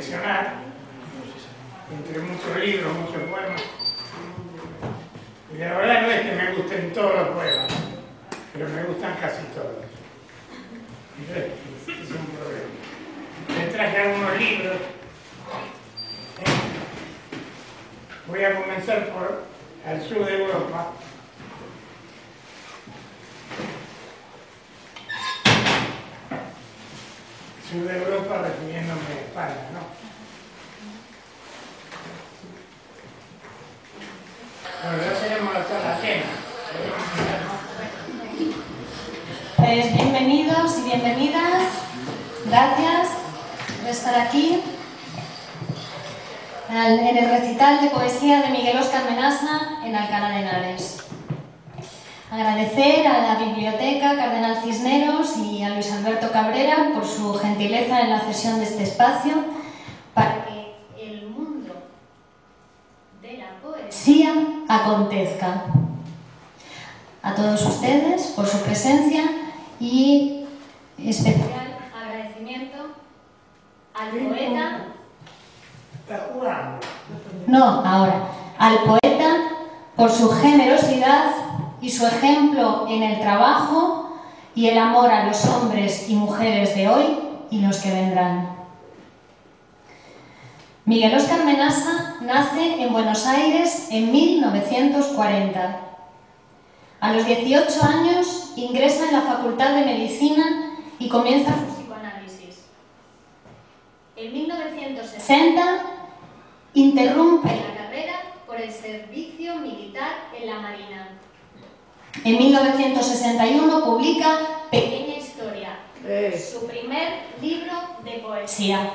seleccionar entre muchos libros, muchos poemas. Y la verdad no es que me gusten todos los poemas, pero me gustan casi todos. Entonces, es un problema. Les traje algunos libros. Voy a comenzar por el sur de Europa. Sur de Europa refiriéndome a España, ¿no? Bueno, ya tenemos la sala llena. Pues bienvenidos y bienvenidas. Gracias por estar aquí en el recital de poesía de Miguel Óscar Menasa en Alcalá de Henares. Agradecer a la Biblioteca Cardenal Cisneros y a Luis Alberto Cabrera por su gentileza en la cesión de este espacio para que el mundo de la poesía acontezca. A todos ustedes por su presencia y especial agradecimiento al poeta. ¿Está jugando? No, ahora. Al poeta por su generosidad y su ejemplo en el trabajo y el amor a los hombres y mujeres de hoy y los que vendrán. Miguel Óscar Menasa nace en Buenos Aires en 1940. A los 18 años ingresa en la Facultad de Medicina y comienza su psicoanálisis. En 1960 interrumpe la carrera por el servicio militar en la Marina. En 1961 publica Pequeña Historia, su primer libro de poesía.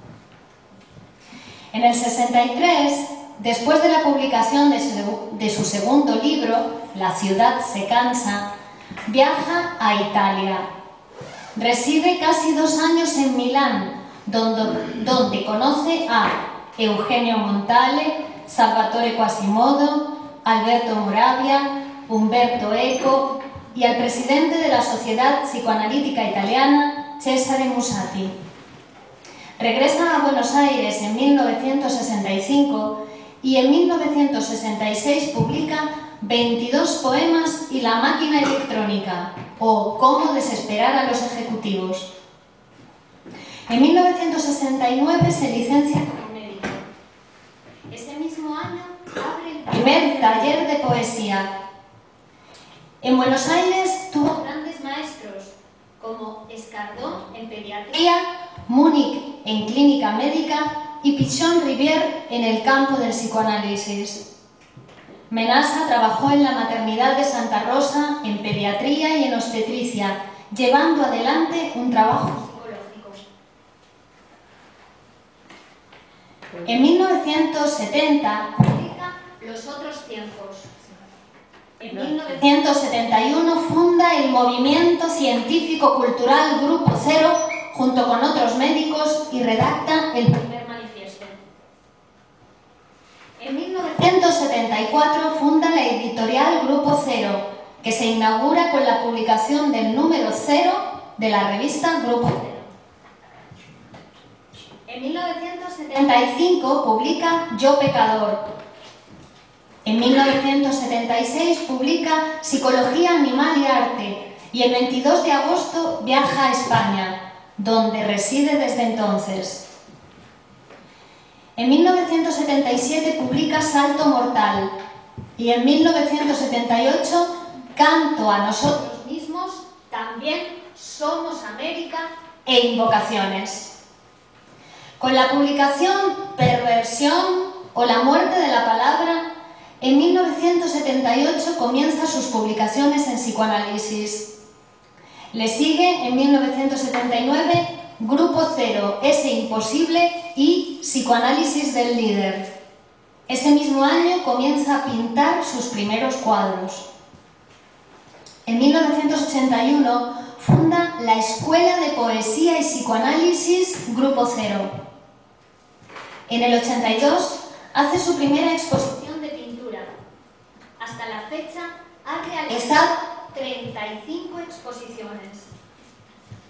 En el 63, después de la publicación de su segundo libro, La ciudad se cansa, viaja a Italia. Reside casi 2 años en Milán, donde conoce a Eugenio Montale, Salvatore Quasimodo, Alberto Moravia, Umberto Eco y al presidente de la Sociedad Psicoanalítica Italiana, Cesare Musatti. Regresa a Buenos Aires en 1965 y en 1966 publica 22 poemas y La máquina electrónica, o Cómo desesperar a los ejecutivos. En 1969 se licencia como médico. Ese mismo año abre el primer taller de poesía. En Buenos Aires tuvo grandes maestros como Escardó en pediatría, Múnich en clínica médica y Pichon Rivière en el campo del psicoanálisis. Menasa trabajó en la maternidad de Santa Rosa en pediatría y en obstetricia, llevando adelante un trabajo psicológico. En 1970 publica Los otros tiempos. En 1971 funda el movimiento científico-cultural Grupo Cero junto con otros médicos y redacta el primer manifiesto. En 1974 funda la editorial Grupo Cero, que se inaugura con la publicación del número 0 de la revista Grupo Cero. En 1975 publica Yo Pecador. En 1976 publica Psicología Animal y Arte y el 22 de agosto viaja a España, donde reside desde entonces. En 1977 publica Salto Mortal y en 1978 Canto a nosotros mismos, también somos América e Invocaciones. Con la publicación Perversión o La muerte de la palabra, en 1978 comienza sus publicaciones en psicoanálisis. Le sigue en 1979 Grupo Cero, Ese Imposible y Psicoanálisis del Líder. Ese mismo año comienza a pintar sus primeros cuadros. En 1981 funda la Escuela de Poesía y Psicoanálisis Grupo Cero. En el 82 hace su primera exposición de pintura. Hasta la fecha ha realizado 35 exposiciones.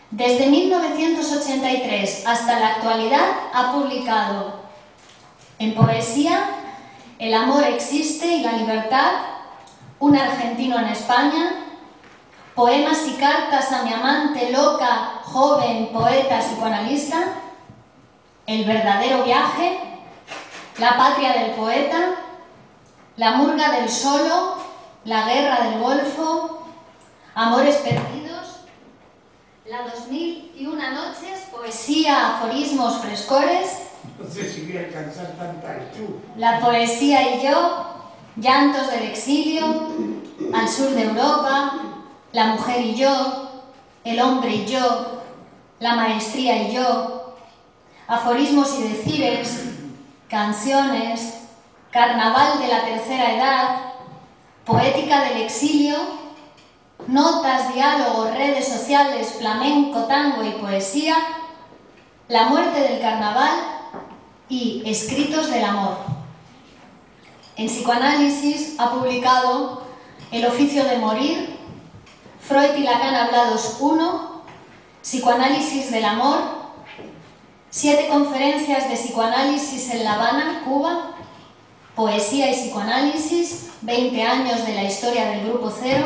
Desde 1983 hasta la actualidad ha publicado en poesía El amor existe y la libertad, Un argentino en España, Poemas y cartas a mi amante loca, joven, poeta, psicoanalista, El verdadero viaje, La patria del poeta, La murga del solo, La guerra del Golfo, Amores perdidos, La 2001 noches, poesía, aforismos, frescores, No sé si voy a alcanzar tanta altura. La poesía y yo, Llantos del exilio, Al sur de Europa, La mujer y yo, El hombre y yo, La maestría y yo, Aforismos y decires, Canciones, Carnaval de la tercera edad, Poética del exilio, Notas, diálogos, redes sociales, flamenco, tango y poesía, La muerte del carnaval y Escritos del amor. En psicoanálisis ha publicado El oficio de morir, Freud y Lacan hablados 1, Psicoanálisis del amor, 7 conferencias de psicoanálisis en La Habana, Cuba, Poesía y psicoanálisis, 20 años de la historia del Grupo Cero,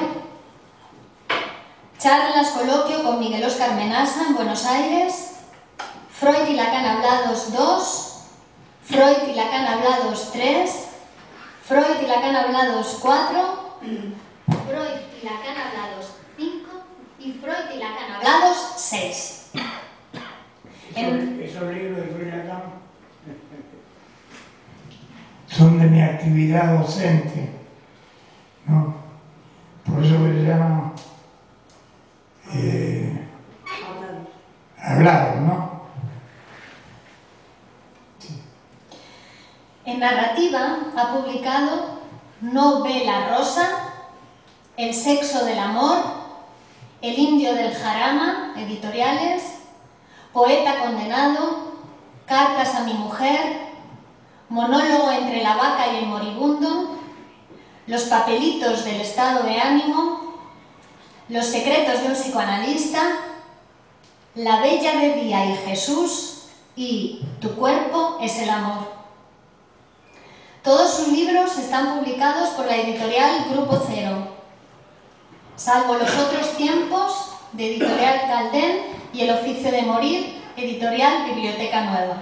charlas coloquio con Miguel Óscar Menasa en Buenos Aires, Freud y Lacan hablados 2, Freud y Lacan hablados 3, Freud y Lacan hablados 4, Freud y Lacan hablados 5 y Freud y Lacan hablados 6. Esos libros de Freud y Lacan son de mi actividad docente, ¿no? Por eso se llama hablados, ¿no? Sí. En narrativa ha publicado Novela Rosa, El sexo del amor, El indio del jarama, editoriales, Poeta condenado, Cartas a mi mujer, Monólogo entre la vaca y el moribundo, Los papelitos del estado de ánimo, Los secretos de un psicoanalista, La bella de día y Jesús y Tu cuerpo es el amor. Todos sus libros están publicados por la editorial Grupo Cero, salvo Los otros tiempos, de editorial Caldén, y El oficio de morir, editorial Biblioteca Nueva.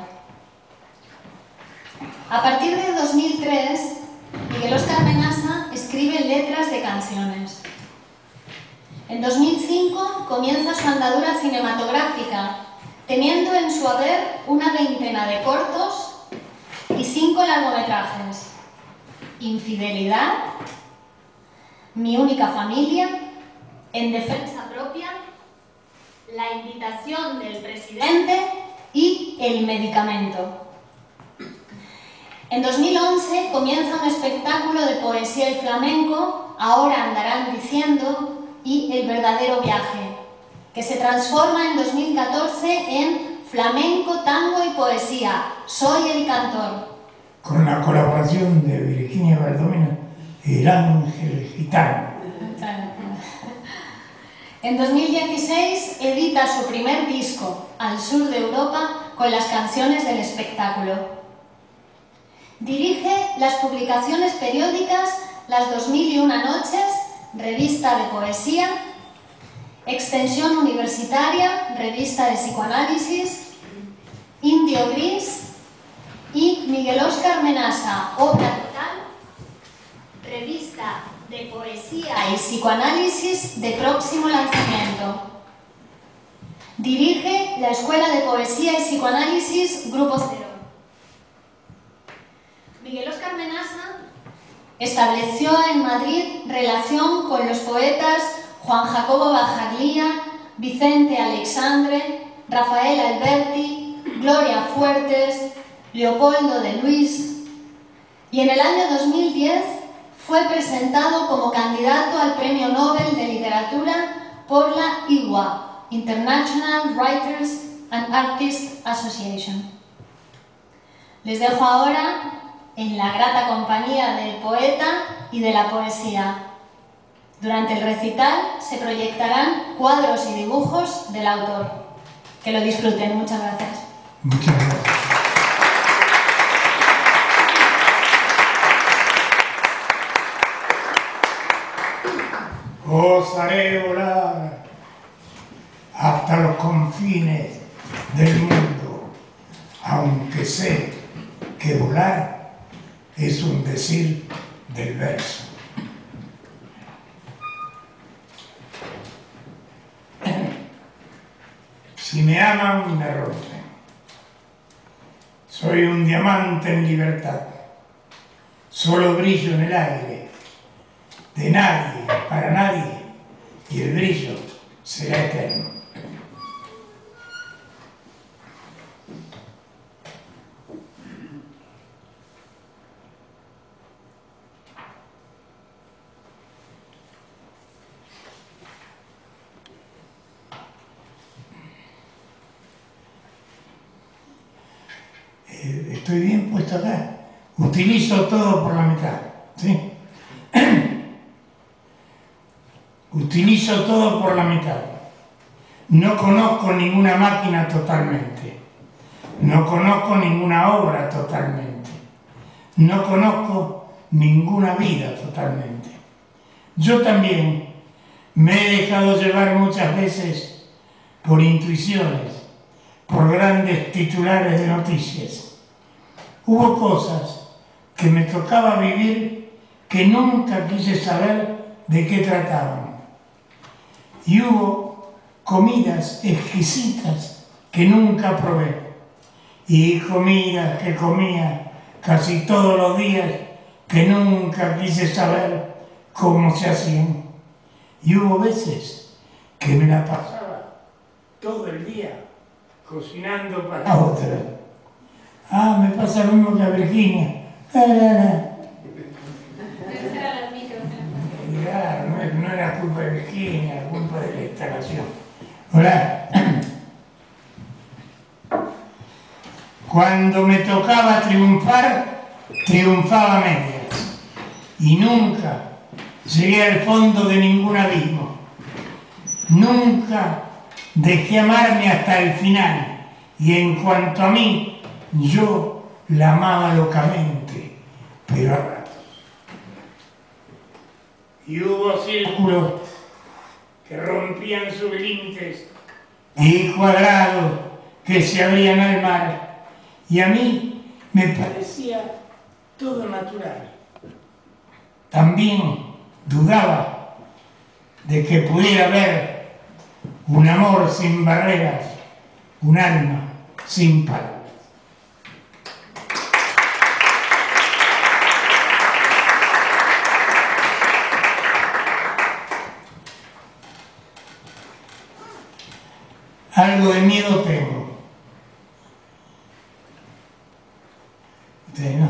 A partir de 2003, Miguel Óscar Menasa escribe letras de canciones. En 2005 comienza su andadura cinematográfica, teniendo en su haber una veintena de cortos y 5 largometrajes: Infidelidad, Mi única familia, En defensa propia, La invitación del presidente y El medicamento. En 2011 comienza un espectáculo de poesía y flamenco, Ahora andarán diciendo, y El verdadero viaje, que se transforma en 2014 en Flamenco, tango y poesía, Soy el cantor. Con la colaboración de Virginia Baldomero y El ángel gitano. En 2016 edita su primer disco, Al sur de Europa, con las canciones del espectáculo. Dirige las publicaciones periódicas Las 2001 noches, revista de poesía, Extensión universitaria, revista de psicoanálisis, Indio Gris y Miguel Óscar Menasa, obra total, revista de poesía y psicoanálisis de próximo lanzamiento. Dirige la Escuela de Poesía y Psicoanálisis Grupo Cero. Miguel Óscar Menasa estableció en Madrid relación con los poetas Juan Jacobo Bajarlía, Vicente Alexandre, Rafael Alberti, Gloria Fuertes, Leopoldo de Luis, y en el año 2010 fue presentado como candidato al Premio Nobel de Literatura por la IWA, International Writers and Artists Association. Les dejo ahora en la grata compañía del poeta y de la poesía. Durante el recital se proyectarán cuadros y dibujos del autor. Que lo disfruten. Muchas gracias. Muchas gracias. Os haré volar hasta los confines del mundo, aunque sé que volar es un decir del verso. Si me aman, me rompen. Soy un diamante en libertad. Solo brillo en el aire. De nadie, para nadie. Y el brillo será eterno. Estoy bien puesto acá. Utilizo todo por la mitad, ¿sí? Utilizo todo por la mitad. No conozco ninguna máquina totalmente. No conozco ninguna obra totalmente. No conozco ninguna vida totalmente. Yo también me he dejado llevar muchas veces por intuiciones, por grandes titulares de noticias. Hubo cosas que me tocaba vivir que nunca quise saber de qué trataban. Y hubo comidas exquisitas que nunca probé. Y comidas que comía casi todos los días que nunca quise saber cómo se hacían. Y hubo veces que me la pasaba todo el día cocinando para otra. Me pasa lo mismo que a Virginia. No era culpa de Virginia, era culpa de la instalación. Hola. Cuando me tocaba triunfar, triunfaba a medias. Y nunca llegué al fondo de ningún abismo. Nunca dejé amarme hasta el final. Y en cuanto a mí, yo la amaba locamente, pero a ratos. Y hubo círculos que rompían sus límites y cuadrados que se abrían al mar. Y a mí me parecía todo natural. También dudaba de que pudiera haber un amor sin barreras, un alma sin palabras. Algo de miedo tengo. ¿Ustedes no?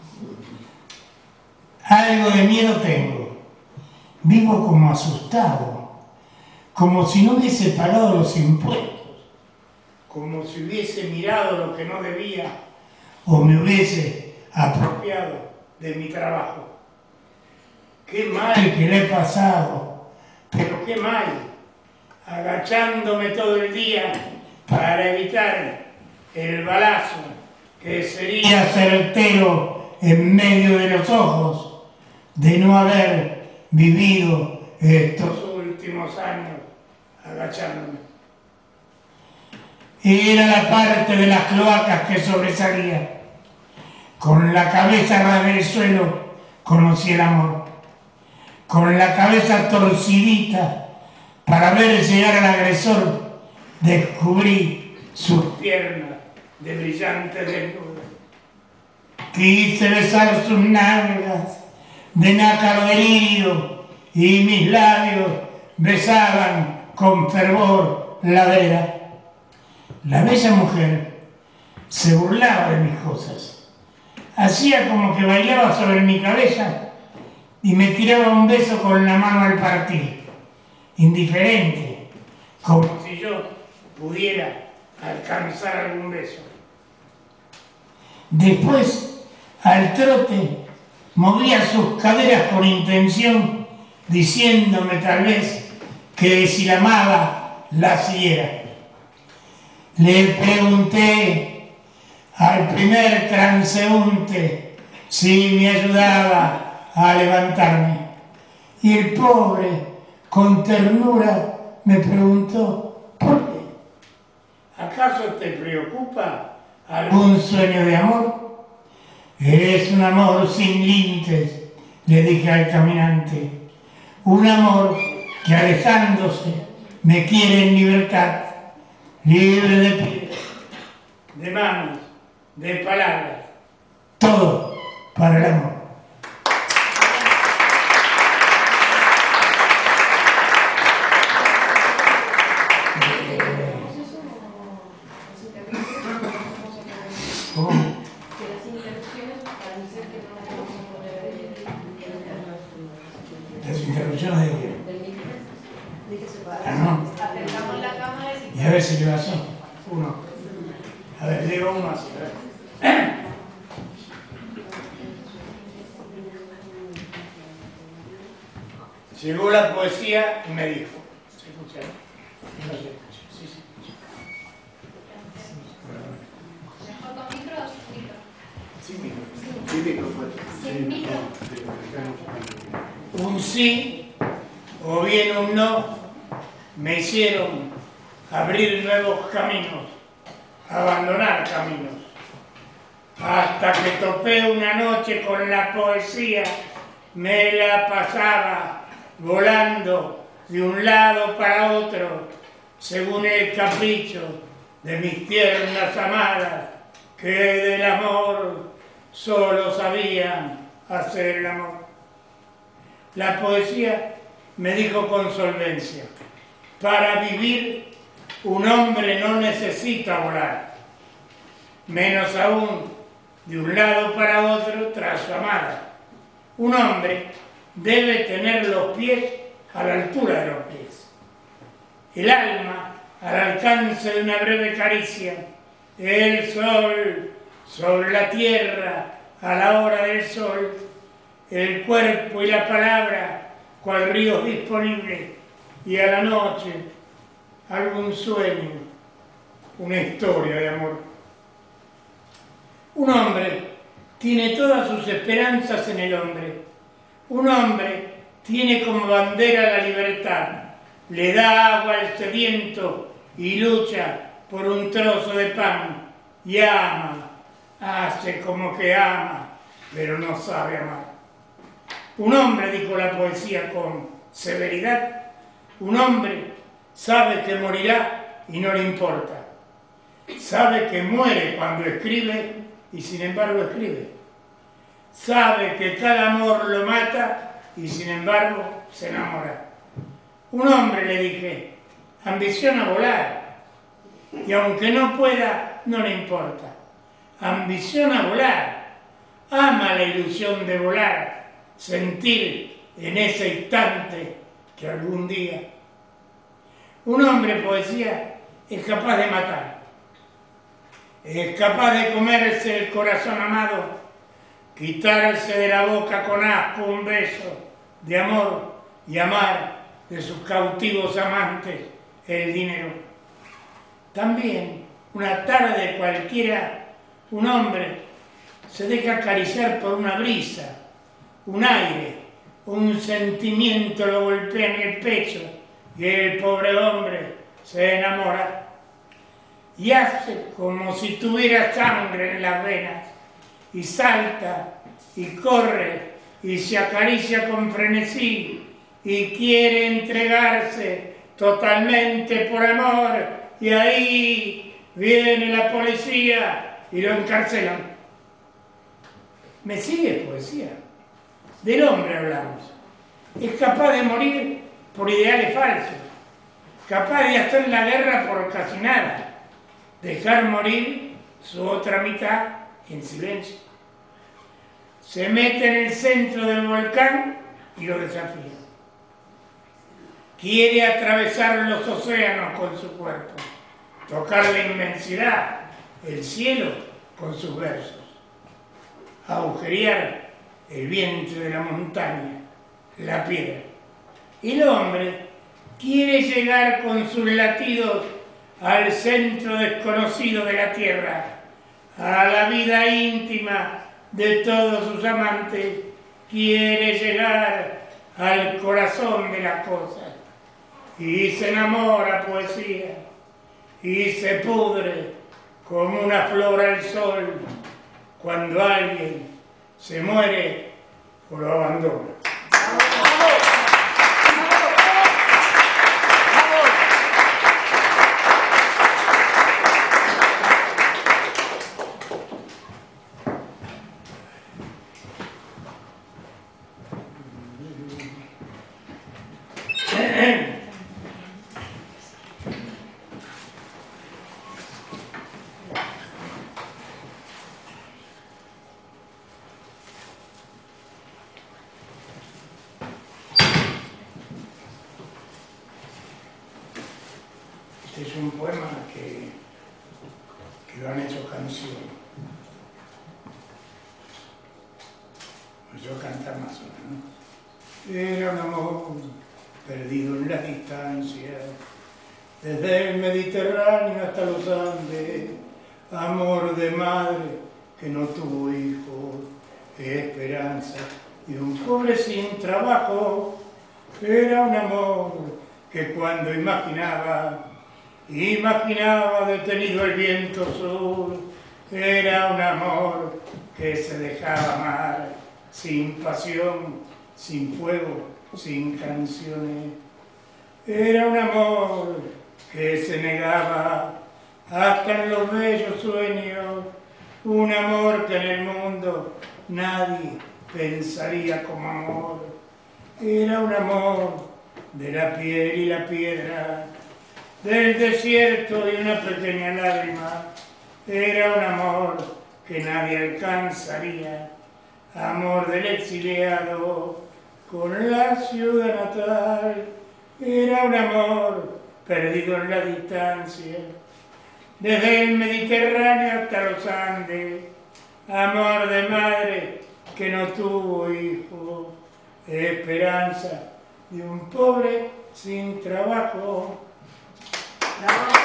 Algo de miedo tengo. Vivo como asustado, como si no hubiese pagado los impuestos, como si hubiese mirado lo que no debía o me hubiese apropiado de mi trabajo. Qué mal que le he pasado, pero qué mal, agachándome todo el día para evitar el balazo que sería certero en medio de los ojos de no haber vivido estos últimos años agachándome. Era la parte de las cloacas que sobresalía. Con la cabeza ras del suelo conocí el amor. Con la cabeza torcidita para ver llegar al agresor, descubrí sus piernas de brillante desnudo. Quise besar sus nalgas de nácar delirio y mis labios besaban con fervor la vera. La bella mujer se burlaba de mis cosas. Hacía como que bailaba sobre mi cabeza y me tiraba un beso con la mano al partir, indiferente, como si yo pudiera alcanzar algún beso. Después, al trote, movía sus caderas con intención diciéndome tal vez que si la amaba, la siguiera. Le pregunté al primer transeúnte si me ayudaba a levantarme. Y el pobre, con ternura, me preguntó, ¿por qué? ¿Acaso te preocupa algún sueño de amor? Es un amor sin límites, le dije al caminante. Un amor que alejándose me quiere en libertad, libre de pies, de manos, de palabras, todo para el amor. Y a ver si le pasó. Uno. A ver, digo uno así. A ver. Llegó la poesía y me dijo. ¿Se escucha? No se escucha. Sí, se escucha. ¿Mejor con micro o sin micro? Sin micro. Sin micro. Un sí o bien un no me hicieron abrir nuevos caminos, abandonar caminos, hasta que topé una noche con la poesía, me la pasaba volando de un lado para otro, según el capricho de mis tiernas amadas, que del amor solo sabían hacer el amor. La poesía me dijo con solvencia, para vivir un hombre no necesita volar, menos aún de un lado para otro tras su amada. Un hombre debe tener los pies a la altura de los pies, el alma al alcance de una breve caricia, el sol sobre la tierra a la hora del sol, el cuerpo y la palabra cual ríos disponibles, y a la noche algún sueño, una historia de amor. Un hombre tiene todas sus esperanzas en el hombre. Un hombre tiene como bandera la libertad, le da agua al sediento y lucha por un trozo de pan, y ama, hace como que ama, pero no sabe amar. Un hombre, dijo la poesía con severidad, un hombre sabe que morirá y no le importa. Sabe que muere cuando escribe y sin embargo escribe. Sabe que cada amor lo mata y sin embargo se enamora. Un hombre, le dije, ambiciona volar y aunque no pueda, no le importa. Ambiciona volar, ama la ilusión de volar, sentir en ese instante que algún día. Un hombre, poesía, es capaz de matar, es capaz de comerse el corazón amado, quitarse de la boca con asco un beso de amor y amar de sus cautivos amantes el dinero. También, una tarde cualquiera, un hombre se deja acariciar por una brisa, un aire, un sentimiento lo golpea en el pecho y el pobre hombre se enamora y hace como si tuviera sangre en las venas y salta y corre y se acaricia con frenesí y quiere entregarse totalmente por amor, y ahí viene la policía y lo encarcelan. ¿Me sigue, poesía? Del hombre hablamos. Es capaz de morir por ideales falsos, capaz de hacer la guerra por casi nada, dejar morir su otra mitad en silencio. Se mete en el centro del volcán y lo desafía. Quiere atravesar los océanos con su cuerpo, tocar la inmensidad, el cielo con sus versos, agujerear el vientre de la montaña, la piedra. El hombre quiere llegar con sus latidos al centro desconocido de la tierra, a la vida íntima de todos sus amantes, quiere llegar al corazón de las cosas y se enamora poesía y se pudre como una flor al sol cuando alguien se muere o lo abandona. Este es un poema que lo han hecho canción. Pues yo cantar más o menos. Era un amor perdido en la distancia, desde el Mediterráneo hasta los Andes, amor de madre que no tuvo hijos, esperanza de un pobre sin trabajo. Era un amor que cuando imaginaba detenido el viento sur. Era un amor que se dejaba amar, sin pasión, sin fuego, sin canciones. Era un amor que se negaba hasta en los bellos sueños, un amor que en el mundo nadie pensaría como amor. Era un amor de la piel y la piedra, del desierto y una pequeña lágrima. Era un amor que nadie alcanzaría, amor del exiliado con la ciudad natal. Era un amor perdido en la distancia, desde el Mediterráneo hasta los Andes, amor de madre que no tuvo hijo, esperanza de un pobre sin trabajo. ¡Bravo!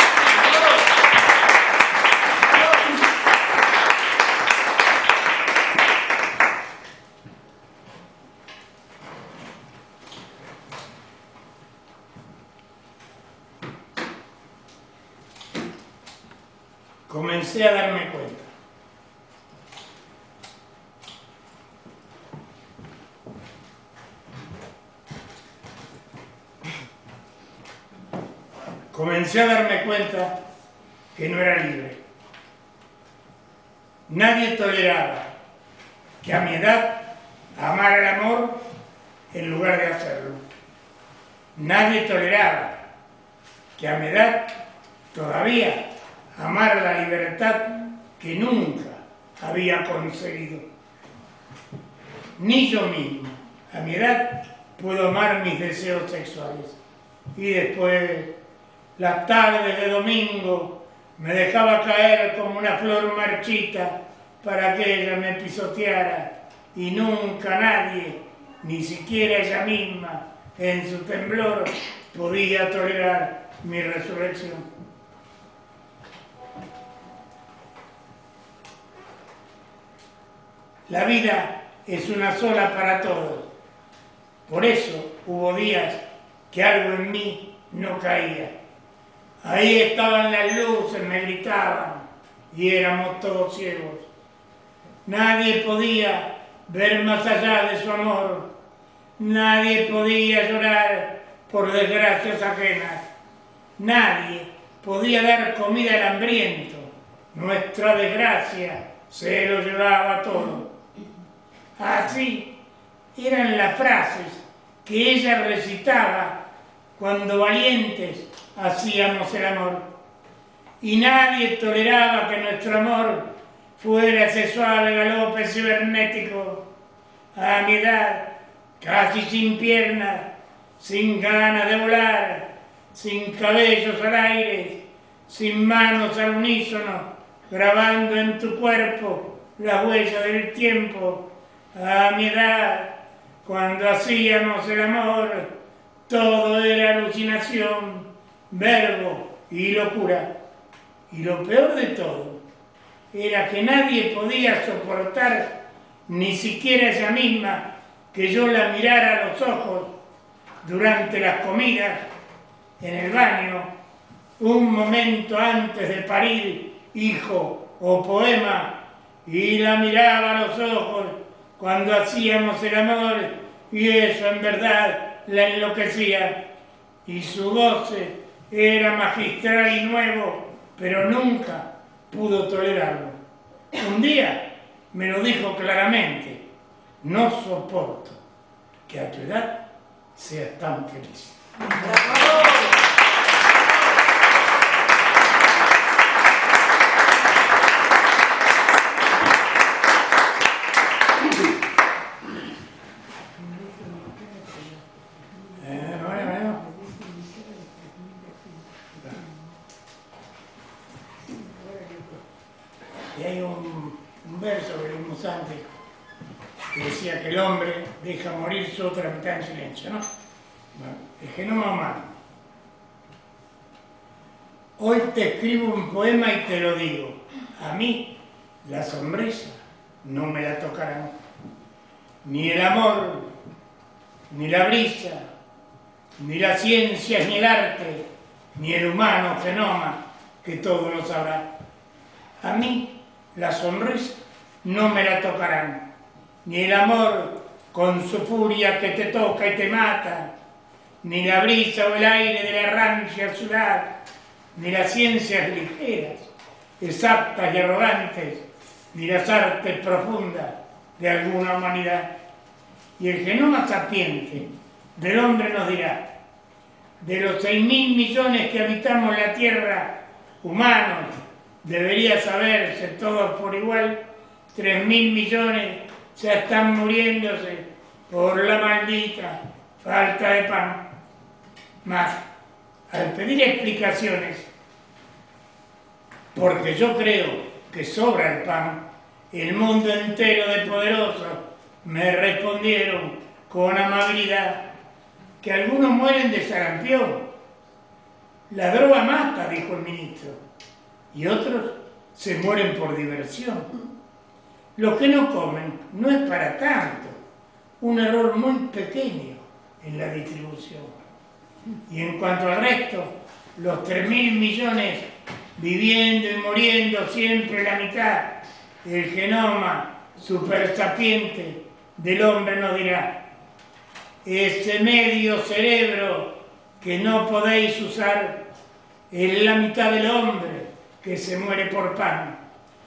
Comencé a darme cuenta. Comencé a darme cuenta que no era libre. Nadie toleraba que a mi edad amara el amor en lugar de hacerlo. Nadie toleraba que a mi edad todavía amara la libertad que nunca había conseguido. Ni yo mismo, a mi edad, puedo amar mis deseos sexuales. Y después, las tardes de domingo, me dejaba caer como una flor marchita para que ella me pisoteara, y nunca nadie, ni siquiera ella misma, en su temblor, podía tolerar mi resurrección. La vida es una sola para todos. Por eso hubo días que algo en mí no caía. Ahí estaban las luces, me gritaban, y éramos todos ciegos. Nadie podía ver más allá de su amor. Nadie podía llorar por desgracias ajenas. Nadie podía dar comida al hambriento. Nuestra desgracia se lo llevaba todo. Así eran las frases que ella recitaba cuando valientes hacíamos el amor. Y nadie toleraba que nuestro amor fuera ese suave galope cibernético. A mi edad, casi sin piernas, sin ganas de volar, sin cabellos al aire, sin manos al unísono, grabando en tu cuerpo la huella del tiempo. A mi edad, cuando hacíamos el amor, Todo era alucinación, verbo y locura. Y lo peor de todo era que nadie podía soportar, ni siquiera ella misma, que yo la mirara a los ojos durante las comidas, en el baño, un momento antes de parir hijo o poema, y la miraba a los ojos cuando hacíamos el amor, y eso en verdad la enloquecía, y su goce era magistral y nuevo, pero nunca pudo tolerarlo. Un día me lo dijo claramente: no soporto que a tu edad seas tan feliz. Y hay un verso que leímos antes que decía que el hombre deja morir su otra mitad en silencio, ¿no? Bueno, el genoma humano. Hoy te escribo un poema y te lo digo. A mí la sonrisa no me la tocarán. Ni el amor, ni la brisa, ni la ciencia, ni el arte, ni el humano genoma que todo lo sabrá. A mí la sonrisa no me la tocarán, ni el amor con su furia que te toca y te mata, ni la brisa o el aire de la rancia ciudad, ni las ciencias ligeras, exactas y arrogantes, ni las artes profundas de alguna humanidad. Y el genoma sapiente del hombre nos dirá: de los 6.000 millones que habitamos la Tierra, humanos, debería saberse todos por igual, 3.000 millones ya están muriéndose por la maldita falta de pan. Mas, al pedir explicaciones, porque yo creo que sobra el pan, el mundo entero de poderosos me respondieron con amabilidad que algunos mueren de sarampión. La droga mata, dijo el ministro, y otros se mueren por diversión. Los que no comen no es para tanto, un error muy pequeño en la distribución. Y en cuanto al resto, los 3.000 millones viviendo y muriendo siempre la mitad, el genoma supersapiente del hombre nos dirá: ese medio cerebro que no podéis usar es la mitad del hombre que se muere por pan.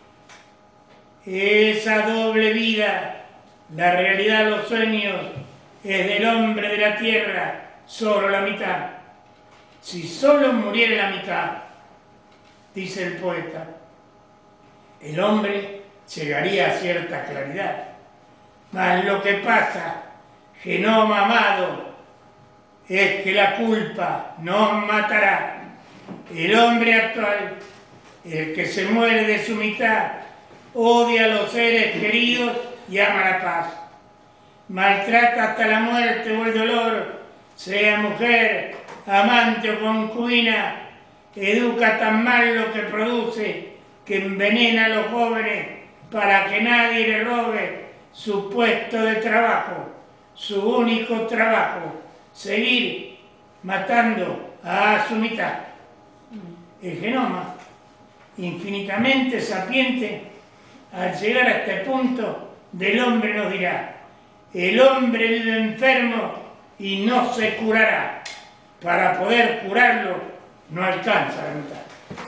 Esa doble vida, la realidad de los sueños, es del hombre de la tierra solo la mitad. Si solo muriera la mitad, dice el poeta, el hombre llegaría a cierta claridad. Mas lo que pasa, genoma amado, es que la culpa nos matará. El hombre actual, el que se muere de su mitad, odia a los seres queridos y ama la paz. Maltrata hasta la muerte o el dolor, sea mujer, amante o concubina, educa tan mal lo que produce que envenena a los jóvenes para que nadie le robe su puesto de trabajo, su único trabajo, seguir matando a su mitad. El genoma, infinitamente sapiente, al llegar a este punto del hombre nos dirá: el hombre vive enfermo y no se curará. Para poder curarlo no alcanza la mitad.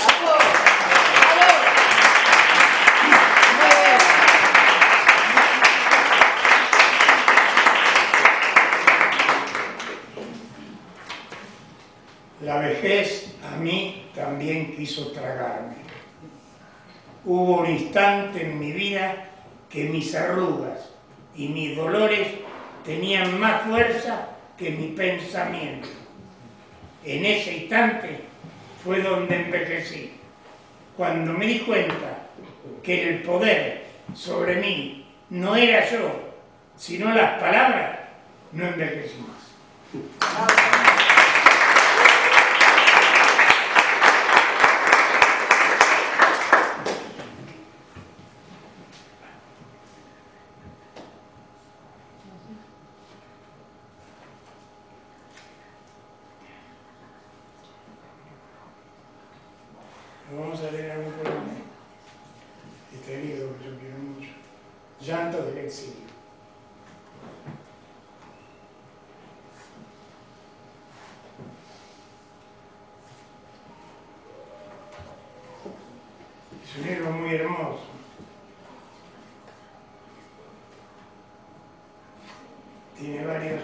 La vejez a mí también quiso tragarme. Hubo un instante en mi vida que mis arrugas y mis dolores tenían más fuerza que mi pensamiento. En ese instante fue donde envejecí, cuando me di cuenta que el poder sobre mí no era yo, sino las palabras, no envejecí más. Vamos a leer algún poema. Este libro que yo quiero mucho. Llantos del exilio. Es un libro muy hermoso. Tiene varios.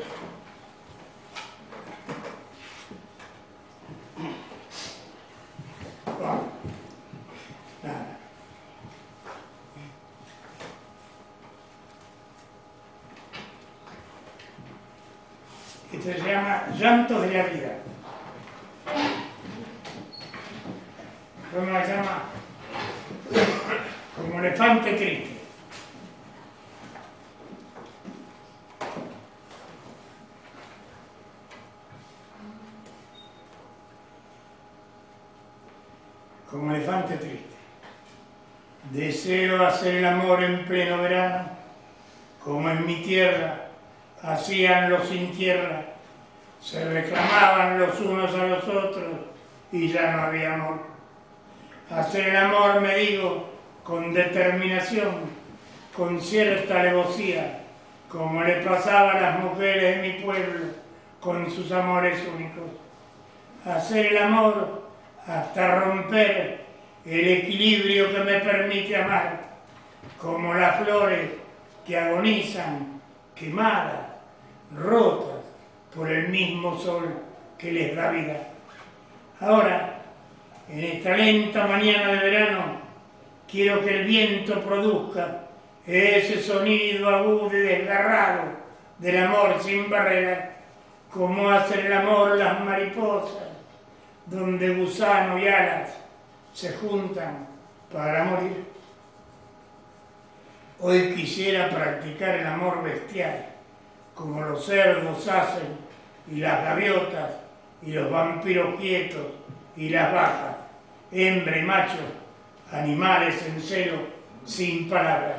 Nada. Este se llama Llantos de la vida. ¿Cómo se llama? Como elefante triste. Como elefante triste. Deseo hacer el amor en pleno verano, como en mi tierra hacían los sin tierra, se reclamaban los unos a los otros y ya no había amor. Hacer el amor, me digo, con determinación, con cierta alevosía, como le pasaba a las mujeres de mi pueblo con sus amores únicos. Hacer el amor hasta romper el equilibrio que me permite amar, como las flores que agonizan, quemadas, rotas por el mismo sol que les da vida. Ahora, en esta lenta mañana de verano, quiero que el viento produzca ese sonido agudo y desgarrado del amor sin barreras, como hacen el amor las mariposas, donde gusano y alas se juntan para morir. Hoy quisiera practicar el amor bestial, como los cerdos hacen, y las gaviotas, y los vampiros quietos, y las vacas, hembra y macho, animales en celo, sin palabras.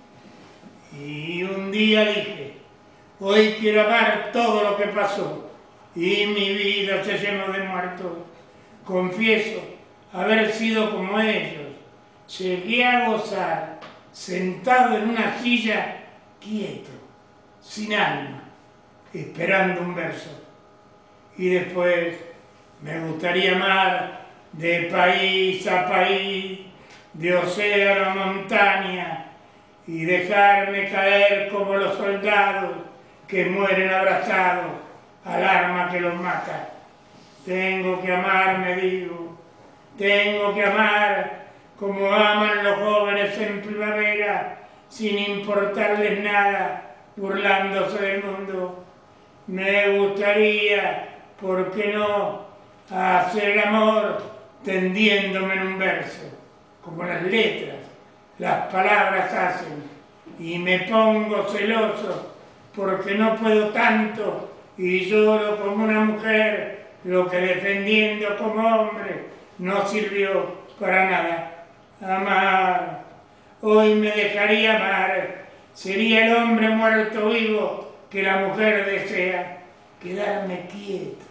Y un día dije, hoy quiero amar todo lo que pasó, y mi vida se llenó de muertos. Confieso haber sido como ellos. Llegué a gozar, sentado en una silla, quieto, sin alma, esperando un verso. Y después me gustaría amar de país a país, de océano a montaña, y dejarme caer como los soldados que mueren abrazados al arma que los mata. Tengo que amar, me digo, tengo que amar como aman los jóvenes en primavera, sin importarles nada, burlándose del mundo. Me gustaría, ¿por qué no?, hacer el amor tendiéndome en un verso, como las letras, las palabras hacen, y me pongo celoso porque no puedo tanto y lloro como una mujer, lo que defendiendo como hombre no sirvió para nada. Amar, hoy me dejaría amar, sería el hombre muerto vivo que la mujer desea, quedarme quieto,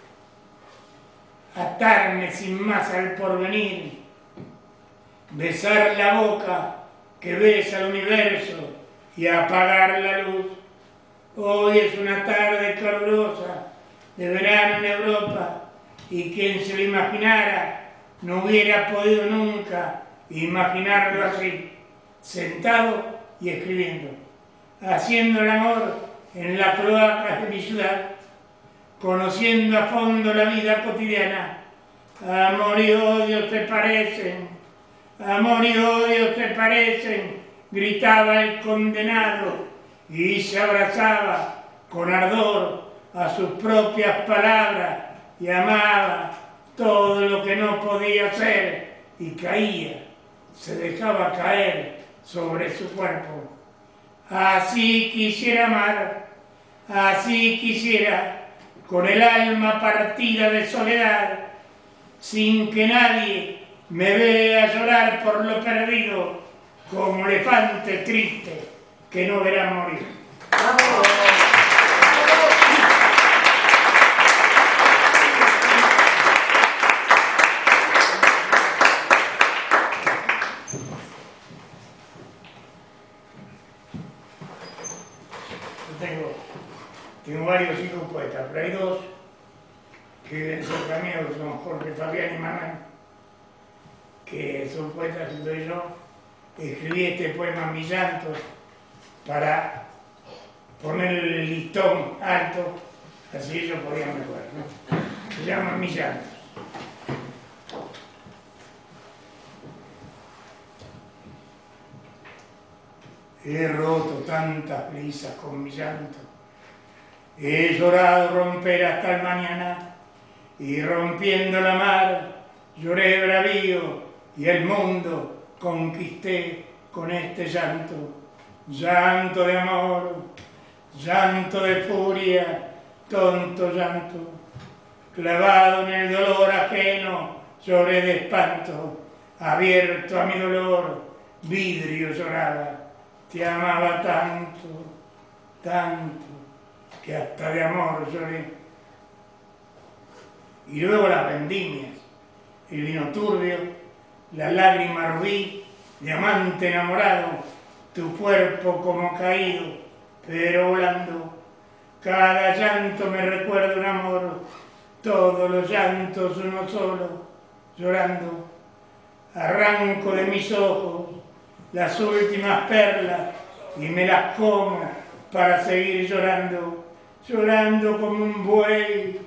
atarme sin más al porvenir, besar la boca que besa el universo y apagar la luz. Hoy es una tarde calurosa de verano en Europa y quien se lo imaginara no hubiera podido nunca imaginarlo así, sentado y escribiendo, haciendo el amor en las cloacas de mi ciudad, conociendo a fondo la vida cotidiana. Amor y odio se parecen, amor y odio se parecen, gritaba el condenado y se abrazaba con ardor a sus propias palabras y amaba todo lo que no podía ser y caía, se dejaba caer sobre su cuerpo. Así quisiera amar, así quisiera, con el alma partida de soledad, sin que nadie me vea llorar por lo perdido, como elefante triste que no verá morir. ¡Bravo! Tengo varios hijos poetas, pero hay dos que deben ser amigos, son Jorge Fabián y Manuel, que son poetas. Entonces yo escribí este poema Mis llantos para poner el listón alto, así ellos podían mejorar, ¿no? Se llama Mis llantos. He roto tantas prisas con mi llanto, he llorado romper hasta el mañana, y rompiendo la mar lloré bravío, y el mundo conquisté con este llanto. Llanto de amor, llanto de furia, tonto llanto, clavado en el dolor ajeno, lloré de espanto, abierto a mi dolor, vidrio lloraba. Te amaba tanto, tanto, que hasta de amor lloré. Y luego las vendimias, el vino turbio, la lágrima rubí, diamante enamorado, tu cuerpo como caído, pero volando. Cada llanto me recuerda un amor, todos los llantos uno solo, llorando. Arranco de mis ojos las últimas perlas y me las como para seguir llorando, llorando como un buey,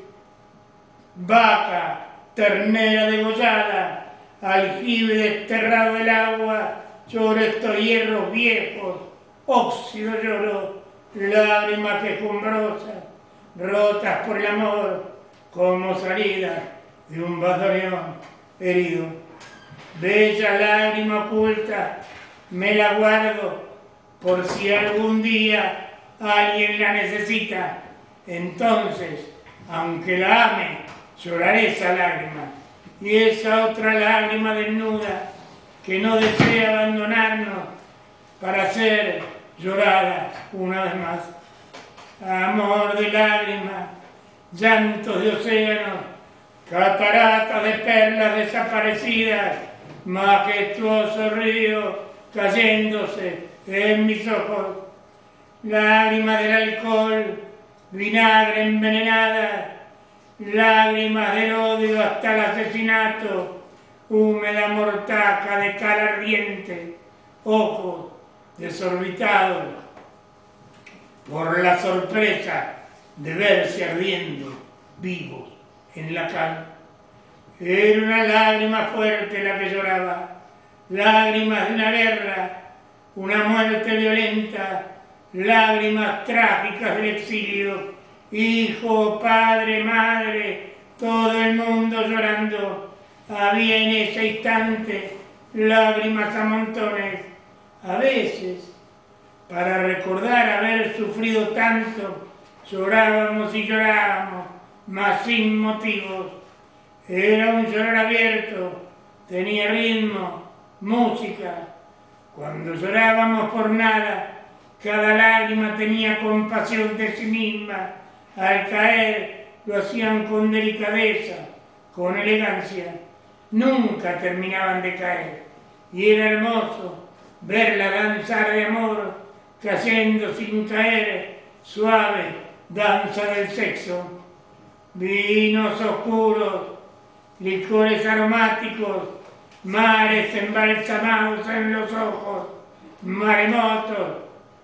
vaca, ternera degollada, aljibe desterrado del agua, lloro estos hierros viejos, óxido lloro, lágrimas quejumbrosas, rotas por el amor, como salida de un bandoneón herido. Bella lágrima oculta, me la guardo por si algún día alguien la necesita. Entonces, aunque la ame, lloraré esa lágrima y esa otra lágrima desnuda que no desea abandonarnos para ser llorada una vez más. Amor de lágrimas, llantos de océanos, cataratas de perlas desaparecidas, majestuoso río cayéndose en mis ojos, lágrimas del alcohol, vinagre envenenada, lágrimas del odio hasta el asesinato, húmeda mortaja de cara ardiente, ojos desorbitados por la sorpresa de verse ardiendo vivos en la cal. Era una lágrima fuerte la que lloraba, lágrimas de una guerra, una muerte violenta, lágrimas trágicas del exilio, hijo, padre, madre, todo el mundo llorando. Había en ese instante lágrimas a montones, a veces, para recordar haber sufrido tanto, llorábamos y llorábamos, mas sin motivos. Era un llorar abierto, tenía ritmo, música. Cuando llorábamos por nada, cada lágrima tenía compasión de sí misma. Al caer lo hacían con delicadeza, con elegancia. Nunca terminaban de caer. Y era hermoso verla danzar de amor, cayendo sin caer, suave danza del sexo. Vinos oscuros, licores aromáticos, mares embalsamados en los ojos, maremotos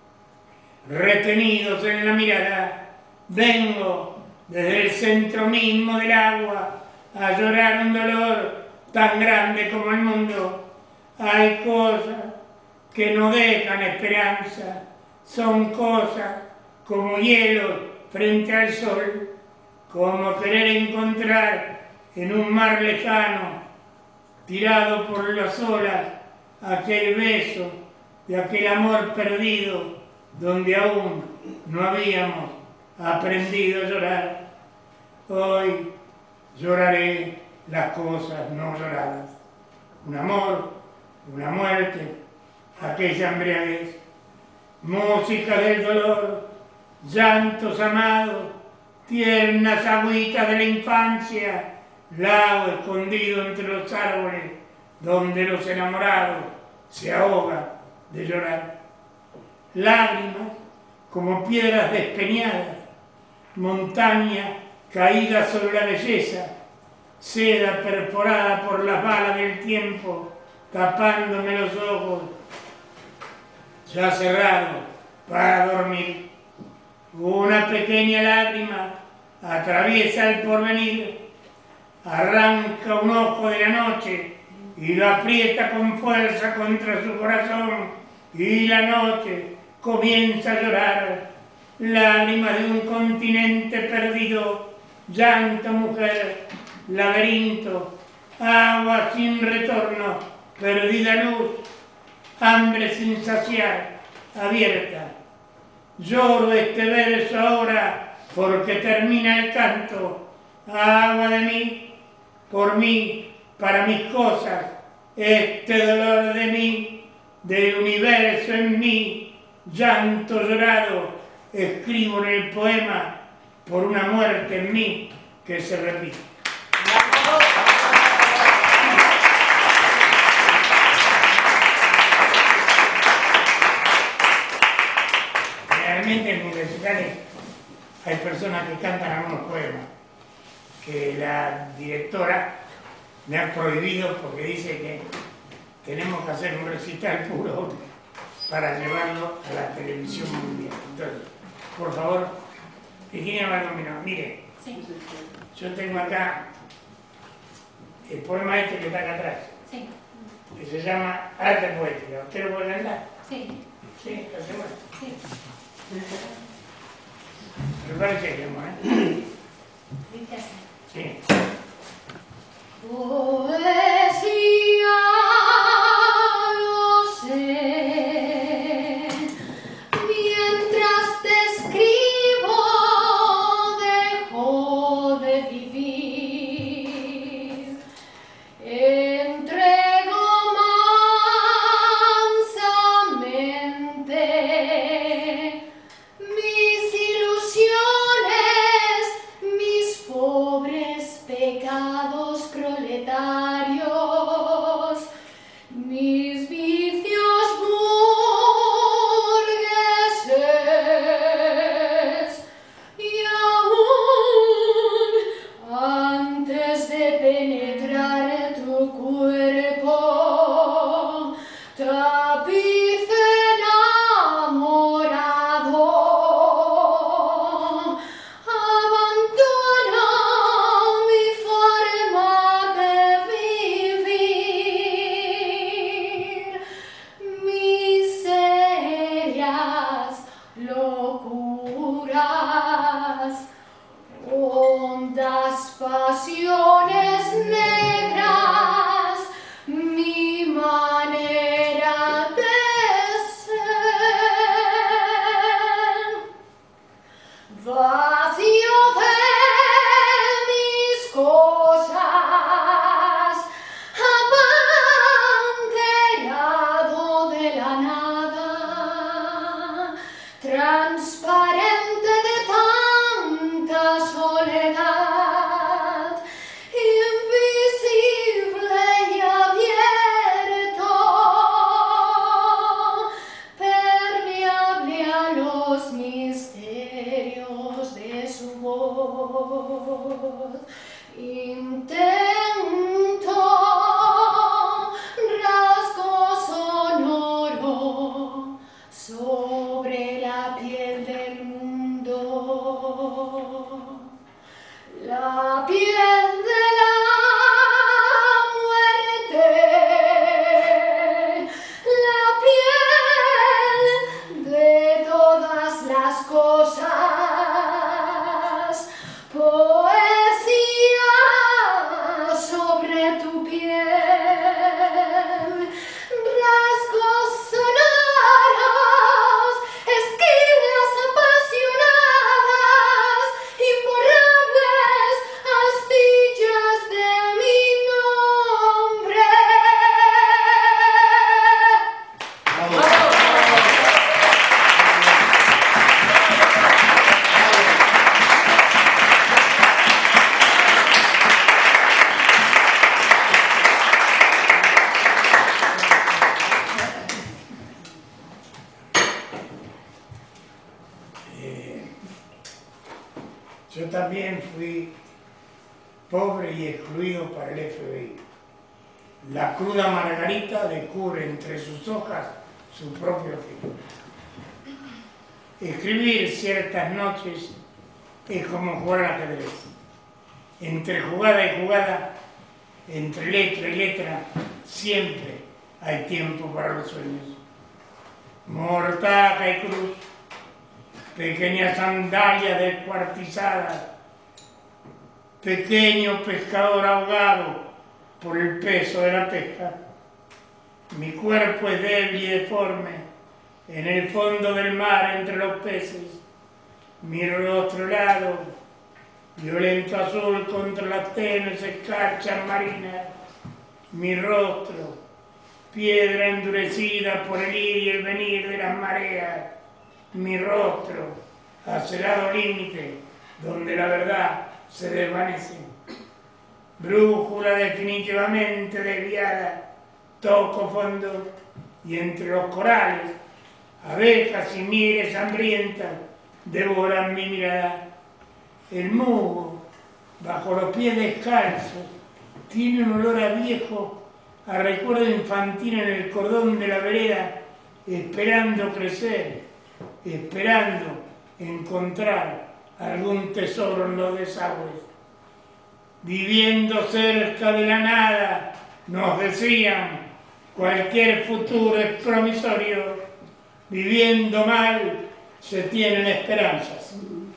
retenidos en la mirada. Vengo desde el centro mismo del agua a llorar un dolor tan grande como el mundo. Hay cosas que no dejan esperanza, son cosas como hielo frente al sol, como querer encontrar en un mar lejano, tirado por las olas, aquel beso de aquel amor perdido, donde aún no habíamos aprendido a llorar. Hoy lloraré las cosas no lloradas. Un amor, una muerte, aquella embriaguez, música del dolor, llantos amados, tiernas agüitas de la infancia, lago escondido entre los árboles, donde los enamorados se ahogan de llorar. Lágrimas como piedras despeñadas, montaña caída sobre la belleza, seda perforada por las balas del tiempo, tapándome los ojos, ya cerrados para dormir. Una pequeña lágrima atraviesa el porvenir, arranca un ojo de la noche y lo aprieta con fuerza contra su corazón, y la noche comienza a llorar, lágrimas de un continente perdido, llanto mujer, laberinto, agua sin retorno, perdida luz, hambre sin saciar, abierta. Lloro este verso ahora porque termina el canto. Agua de mí, por mí, para mis cosas, este dolor de mí, del universo en mí, llanto llorado, escribo en el poema por una muerte en mí que se repite. Realmente en universitarios hay personas que cantan algunos poemas que la directora me ha prohibido porque dice que tenemos que hacer un recital puro para llevarlo a la televisión mundial. Entonces, por favor, ¿de quién habla conmigo? Mire, Sí. yo tengo acá el poema este que está acá atrás, Sí. que se llama Arte Poética. ¿Usted lo puede cantar? Sí. Sí, está seguro. Sí. Prepárese, mi amor, ¿eh? Dice así. Sí. Poesía, lo sé, mientras te escribo dejo de vivir, entrego mansamente mis ilusiones, mis pobres pecados proletarios, mis vicios burgueses, y aún antes de penetrar tu cuerpo, tapiz enamorado, abandona mi forma de vivir, miserias, locuras, hondas pasiones negras, mi manera de ser, vacío de mis cosas, abanderado de la nada, transparente de tanta soledad, invisible y abierto, permeable a los misterios de su voz. Intento rasgo sonoro sobre la piel del mundo, la piel de la muerte, la piel de todas las cosas, poesía sobre tu piel, rasgos sonoros Yo también fui pobre y excluido para el FBI. La cruda margarita descubre entre sus hojas su propio fin. Escribir ciertas noches es como jugar al ajedrez. Entre jugada y jugada, entre letra y letra, siempre hay tiempo para los sueños. Mortaja y cruz, pequeñas sandalias descuartizadas, pequeño pescador ahogado por el peso de la pesca. Mi cuerpo es débil y deforme, en el fondo del mar entre los peces. Mi rostro helado, violento azul contra las tenues escarchas marinas. Mi rostro, piedra endurecida por el ir y el venir de las mareas. Mi rostro, acerado límite, donde la verdad se desvanece. Brújula definitivamente desviada, toco fondo y entre los corales, abejas y mieles hambrientas devoran mi mirada. El musgo, bajo los pies descalzos, tiene un olor a viejo, a recuerdo infantil en el cordón de la vereda, esperando crecer, esperando encontrar algún tesoro en los desagües. Viviendo cerca de la nada, nos decían, cualquier futuro es promisorio. Viviendo mal, se tienen esperanzas.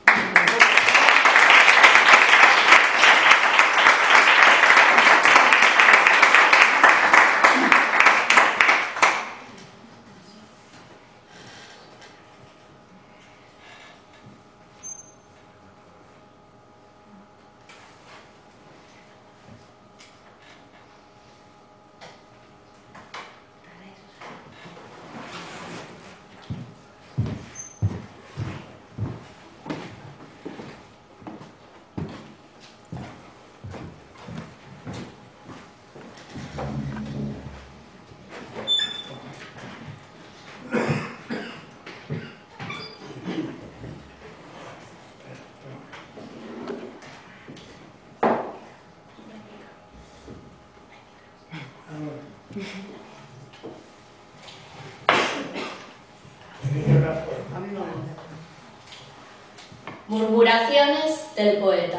Murmuraciones del poeta.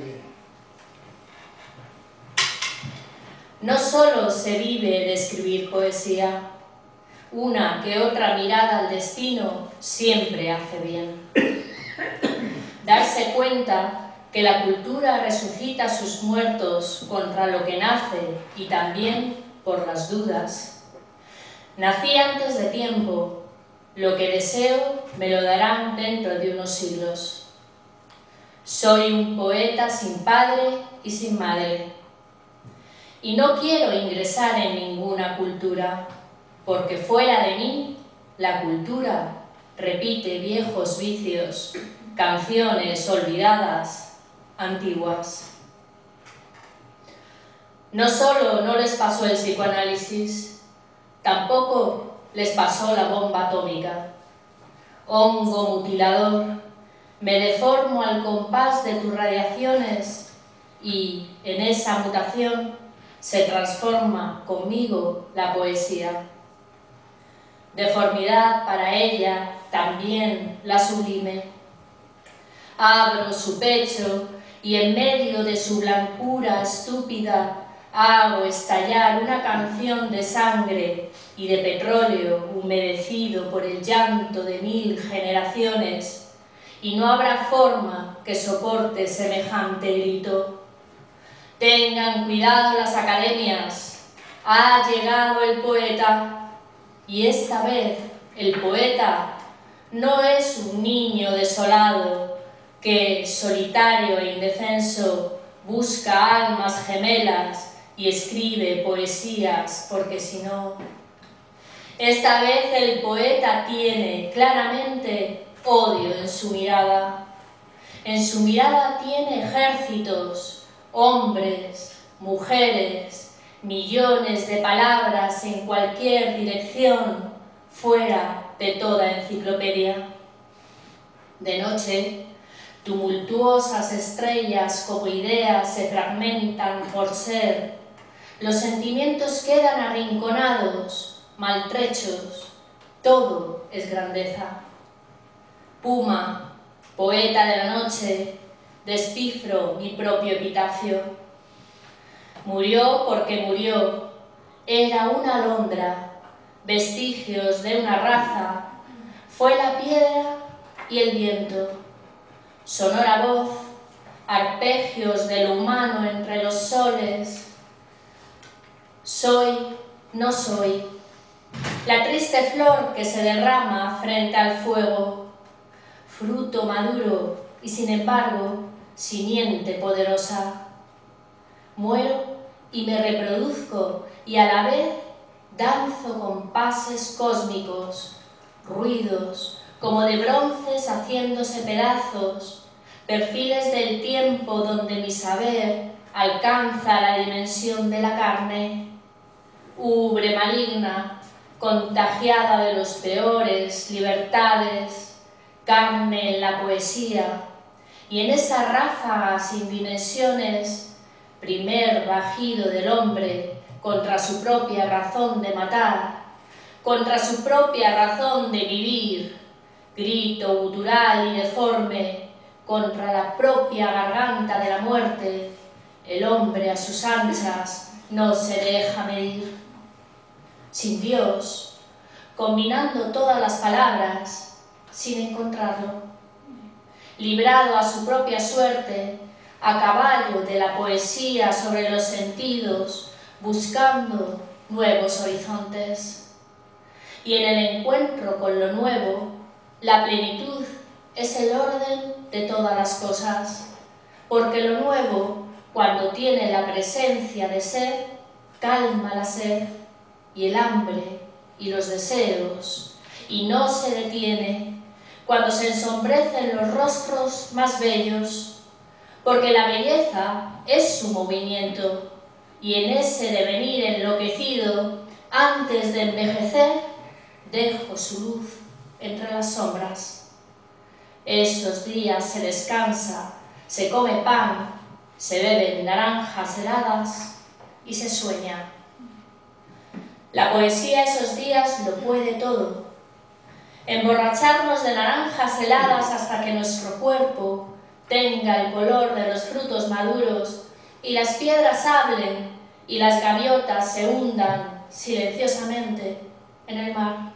No solo se vive de escribir poesía, una que otra mirada al destino siempre hace bien. Darse cuenta que la cultura resucita a sus muertos contra lo que nace y también por las dudas. Nací antes de tiempo, lo que deseo me lo darán dentro de unos siglos. Soy un poeta sin padre y sin madre. Y no quiero ingresar en ninguna cultura, porque fuera de mí, la cultura repite viejos vicios, canciones olvidadas, antiguas. No solo no les pasó el psicoanálisis, tampoco les pasó la bomba atómica. Hongo mutilador, me deformo al compás de tus radiaciones y en esa mutación se transforma conmigo la poesía. Deformidad para ella también la sublime. Abro su pecho y en medio de su blancura estúpida hago estallar una canción de sangre y de petróleo humedecido por el llanto de 1000 generaciones. Y no habrá forma que soporte semejante grito. Tengan cuidado las academias, ha llegado el poeta, y esta vez el poeta no es un niño desolado que, solitario e indefenso, busca almas gemelas y escribe poesías porque si no. Esta vez el poeta tiene claramente odio en su mirada. En su mirada tiene ejércitos, hombres, mujeres, millones de palabras en cualquier dirección, fuera de toda enciclopedia. De noche, Tumultuosas estrellas como ideas se fragmentan por ser. Los sentimientos quedan arrinconados, maltrechos. Todo es grandeza. Puma, poeta de la noche, descifro mi propio epitafio. Murió porque murió. Era una alondra, vestigios de una raza. Fue la piedra y el viento. Sonora voz, arpegios de lo humano entre los soles. Soy, no soy. La triste flor que se derrama frente al fuego. Fruto maduro y sin embargo, simiente poderosa. Muero y me reproduzco y a la vez danzo compases cósmicos, ruidos como de bronces haciéndose pedazos, perfiles del tiempo donde mi saber alcanza la dimensión de la carne. Ubre maligna, contagiada de los peores libertades, carne en la poesía, y en esa ráfaga sin dimensiones, primer bajido del hombre contra su propia razón de matar, contra su propia razón de vivir, grito gutural y deforme, contra la propia garganta de la muerte, el hombre a sus anchas no se deja medir. Sin Dios, combinando todas las palabras, sin encontrarlo. Librado a su propia suerte, a caballo de la poesía sobre los sentidos, buscando nuevos horizontes. Y en el encuentro con lo nuevo, la plenitud es el orden de todas las cosas, porque lo nuevo, cuando tiene la presencia de ser, calma la sed y el hambre y los deseos, y no se detiene cuando se ensombrecen los rostros más bellos, porque la belleza es su movimiento, y en ese devenir enloquecido, antes de envejecer, dejo su luz entre las sombras. Esos días se descansa, se come pan, se beben naranjas heladas y se sueña. La poesía esos días lo puede todo. Emborracharnos de naranjas heladas hasta que nuestro cuerpo tenga el color de los frutos maduros y las piedras hablen y las gaviotas se hundan silenciosamente en el mar.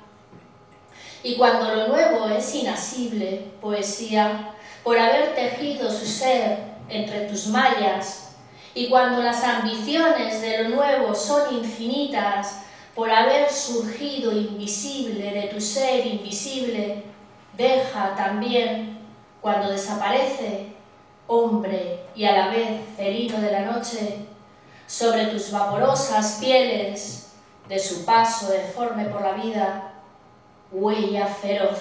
Y cuando lo nuevo es inasible, poesía, por haber tejido su ser entre tus mallas, y cuando las ambiciones de lo nuevo son infinitas, por haber surgido invisible de tu ser invisible, deja también, cuando desaparece, hombre y a la vez felino de la noche, sobre tus vaporosas pieles, de su paso deforme por la vida, huella feroz,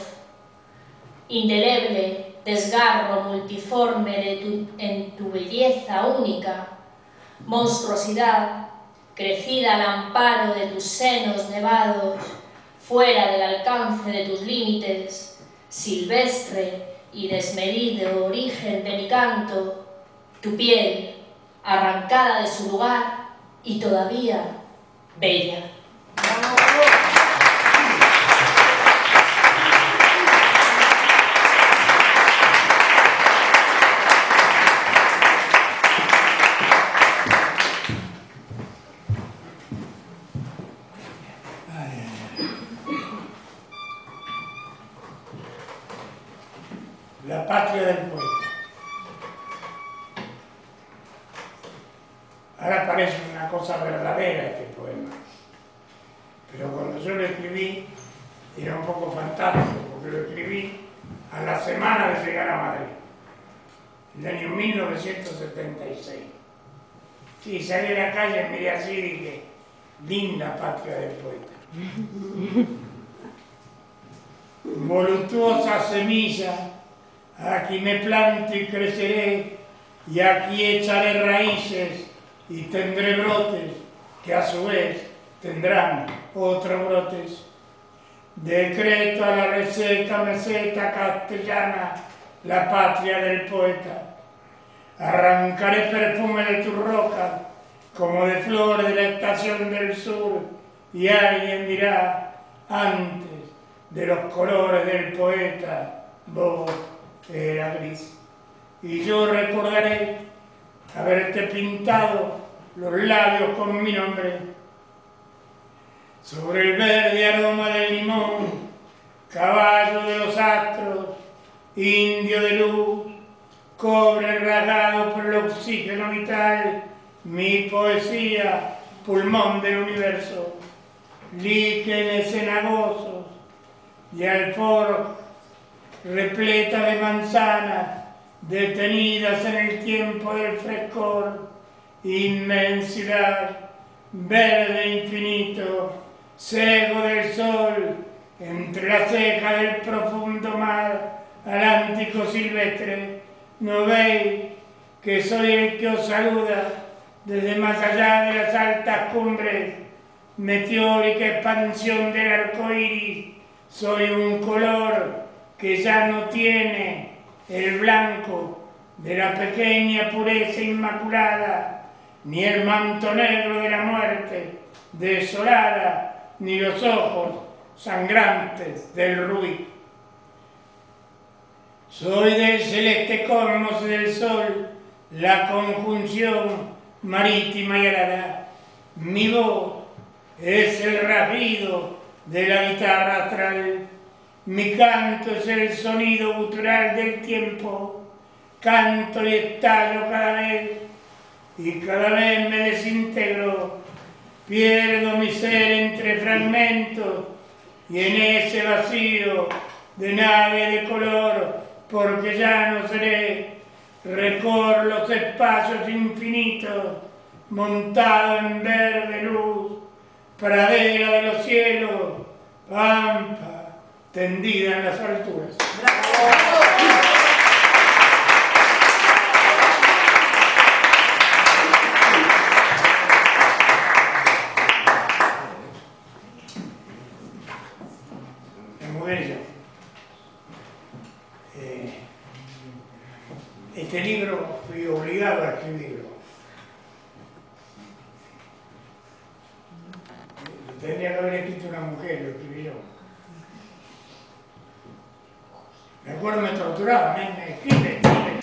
indeleble, desgarro multiforme en tu belleza única, monstruosidad, crecida al amparo de tus senos nevados, fuera del alcance de tus límites, silvestre y desmedido origen de mi canto, tu piel, arrancada de su lugar y todavía bella. La patria del poeta. Ahora parece una cosa verdadera este poema, pero cuando yo lo escribí era un poco fantástico, porque lo escribí a la semana de llegar a Madrid, el año 1976. Sí, salí a la calle, miré así y dije, linda patria del poeta. Voluptuosa semilla, aquí me planto y creceré, y aquí echaré raíces y tendré brotes, que a su vez tendrán otros brotes. Decreto a la reseca meseta castellana la patria del poeta. Arrancaré perfume de tu roca, como de flor de la estación del sur, y alguien dirá, antes de los colores del poeta, vos era gris. Y yo recordaré haberte pintado los labios con mi nombre. Sobre el verde aroma del limón, caballo de los astros, indio de luz, cobre rasgado por el oxígeno vital, mi poesía, pulmón del universo, líquenes cenagosos y alforjas repleta de manzanas, detenidas en el tiempo del frescor, inmensidad, verde infinito, cego del sol, entre la ceja del profundo mar atlántico silvestre. ¿No veis que soy el que os saluda desde más allá de las altas cumbres? Meteórica expansión del arco iris, soy un color que ya no tiene el blanco de la pequeña pureza inmaculada, ni el manto negro de la muerte desolada, ni los ojos sangrantes del rubí. Soy del celeste cosmos y del sol, la conjunción marítima y alada. Mi voz es el rasguido de la guitarra astral. Mi canto es el sonido gutural del tiempo. Canto y estallo cada vez, y cada vez me desintegro. Pierdo mi ser entre fragmentos, y en ese vacío de nave de color, porque ya no seré, recorro los espacios infinitos, montado en verde luz, pradera de los cielos, pampa tendida en las alturas. Es muy bello. Este libro fui obligado a escribirlo. Tendría que haber escrito una mujer, lo escribí yo. Me acuerdo, me torturaba, me escribe.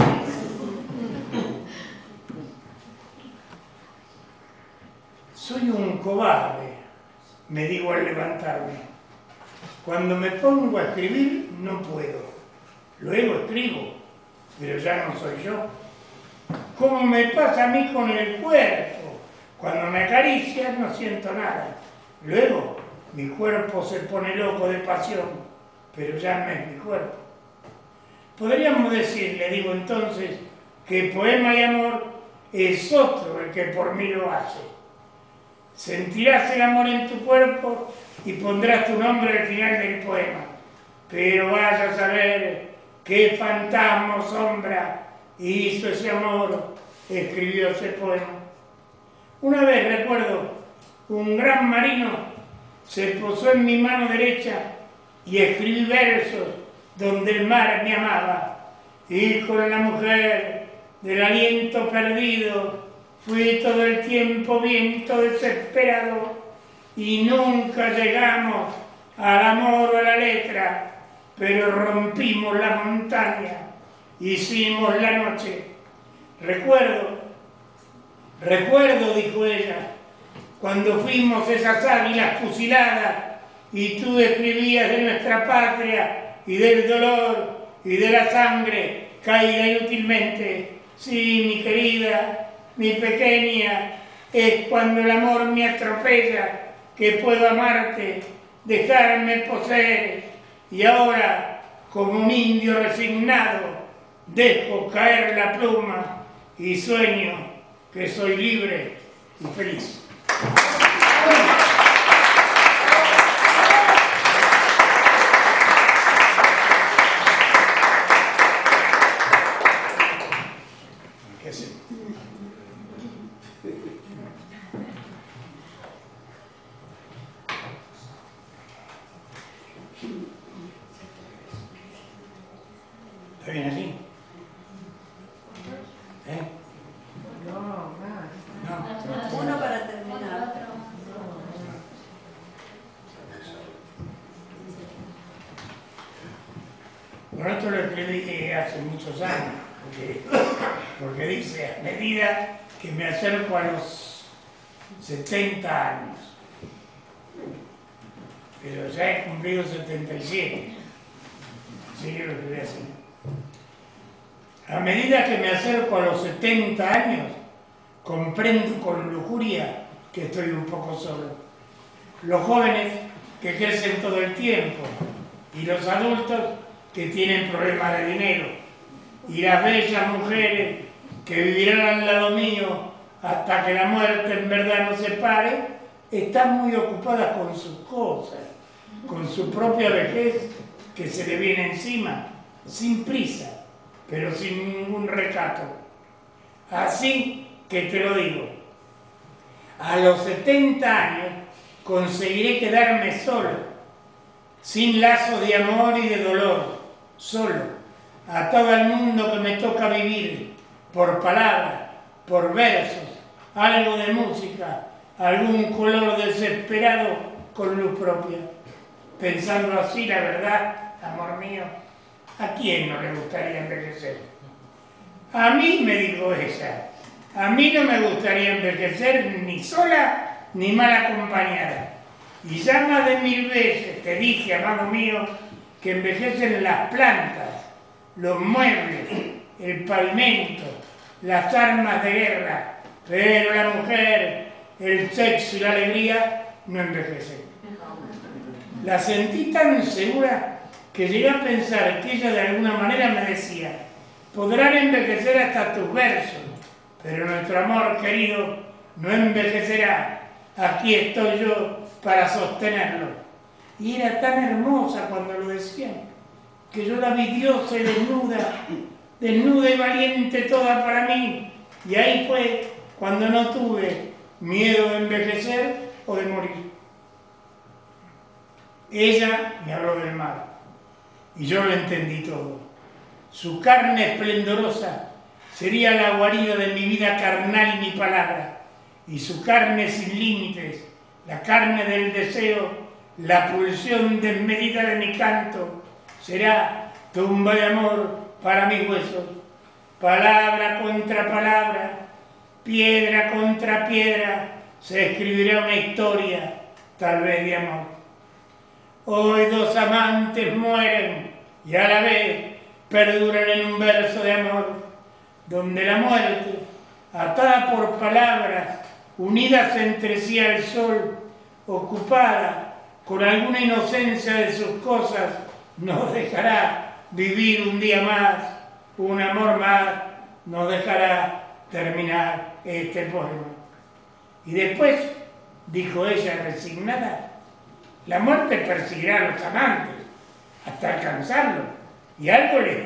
Soy un cobarde, me digo al levantarme. Cuando me pongo a escribir, no puedo. Luego escribo, pero ya no soy yo. Como me pasa a mí con el cuerpo. Cuando me acaricias no siento nada. Luego mi cuerpo se pone loco de pasión, pero ya no es mi cuerpo. Podríamos decir, le digo entonces, que poema y amor es otro el que por mí lo hace. Sentirás el amor en tu cuerpo y pondrás tu nombre al final del poema. Pero vaya a saber qué fantasma o sombra hizo ese amor, escribió ese poema. Una vez recuerdo, un gran marino se posó en mi mano derecha y escribí versos donde el mar me amaba. Hijo de la mujer, del aliento perdido, fui todo el tiempo viento desesperado y nunca llegamos al amor o a la letra, pero rompimos la montaña, hicimos la noche. Recuerdo, dijo ella, cuando fuimos esas águilas fusiladas y tú escribías de nuestra patria y del dolor y de la sangre caída inútilmente. Sí, mi querida, mi pequeña, es cuando el amor me atropella que puedo amarte, dejarme poseer, y ahora, como un indio resignado, dejo caer la pluma y sueño que soy libre y feliz. ¿Qué sé? ¿Está bien así? le dije hace muchos años, porque dice, a medida que me acerco a los 70 años, pero ya he cumplido 77, así que lo que voy a hacer. A medida que me acerco a los 70 años, comprendo con lujuria que estoy un poco solo. Los jóvenes que crecen todo el tiempo y los adultos que tienen problemas de dinero y las bellas mujeres que vivirán al lado mío hasta que la muerte en verdad nos separe, están muy ocupadas con sus cosas, con su propia vejez que se le viene encima, sin prisa, pero sin ningún recato. Así que te lo digo, a los 70 años conseguiré quedarme solo, sin lazo de amor y de dolor, solo, atado al mundo que me toca vivir, por palabras, por versos, algo de música, algún color desesperado con luz propia. Pensando así, la verdad, amor mío, ¿a quién no le gustaría envejecer? A mí, me dijo ella, a mí no me gustaría envejecer ni sola ni mal acompañada. Y ya más de 1000 veces te dije, amado mío, que envejecen las plantas, los muebles, el pavimento, las armas de guerra, pero la mujer, el sexo y la alegría no envejecen. La sentí tan segura que llegué a pensar que ella de alguna manera me decía, podrán envejecer hasta tus versos, pero nuestro amor querido no envejecerá. Aquí estoy yo para sostenerlo. Y era tan hermosa cuando lo decían, que yo la vi diosa y desnuda y valiente toda para mí. Y ahí fue cuando no tuve miedo de envejecer o de morir. Ella me habló del mar, y yo lo entendí todo. Su carne esplendorosa sería la guarida de mi vida carnal y mi palabra, y su carne sin límites, la carne del deseo, la pulsión desmedida de mi canto, será tumba de amor para mis huesos. Palabra contra palabra, piedra contra piedra, se escribirá una historia, tal vez de amor. Hoy dos amantes mueren y a la vez perduran en un verso de amor, donde la muerte, atada por palabras, unidas entre sí al sol, ocupada con alguna inocencia de sus cosas, nos dejará vivir un día más, un amor más, nos dejará terminar este poema. Y después, dijo ella resignada, la muerte perseguirá a los amantes hasta alcanzarlos, y algo les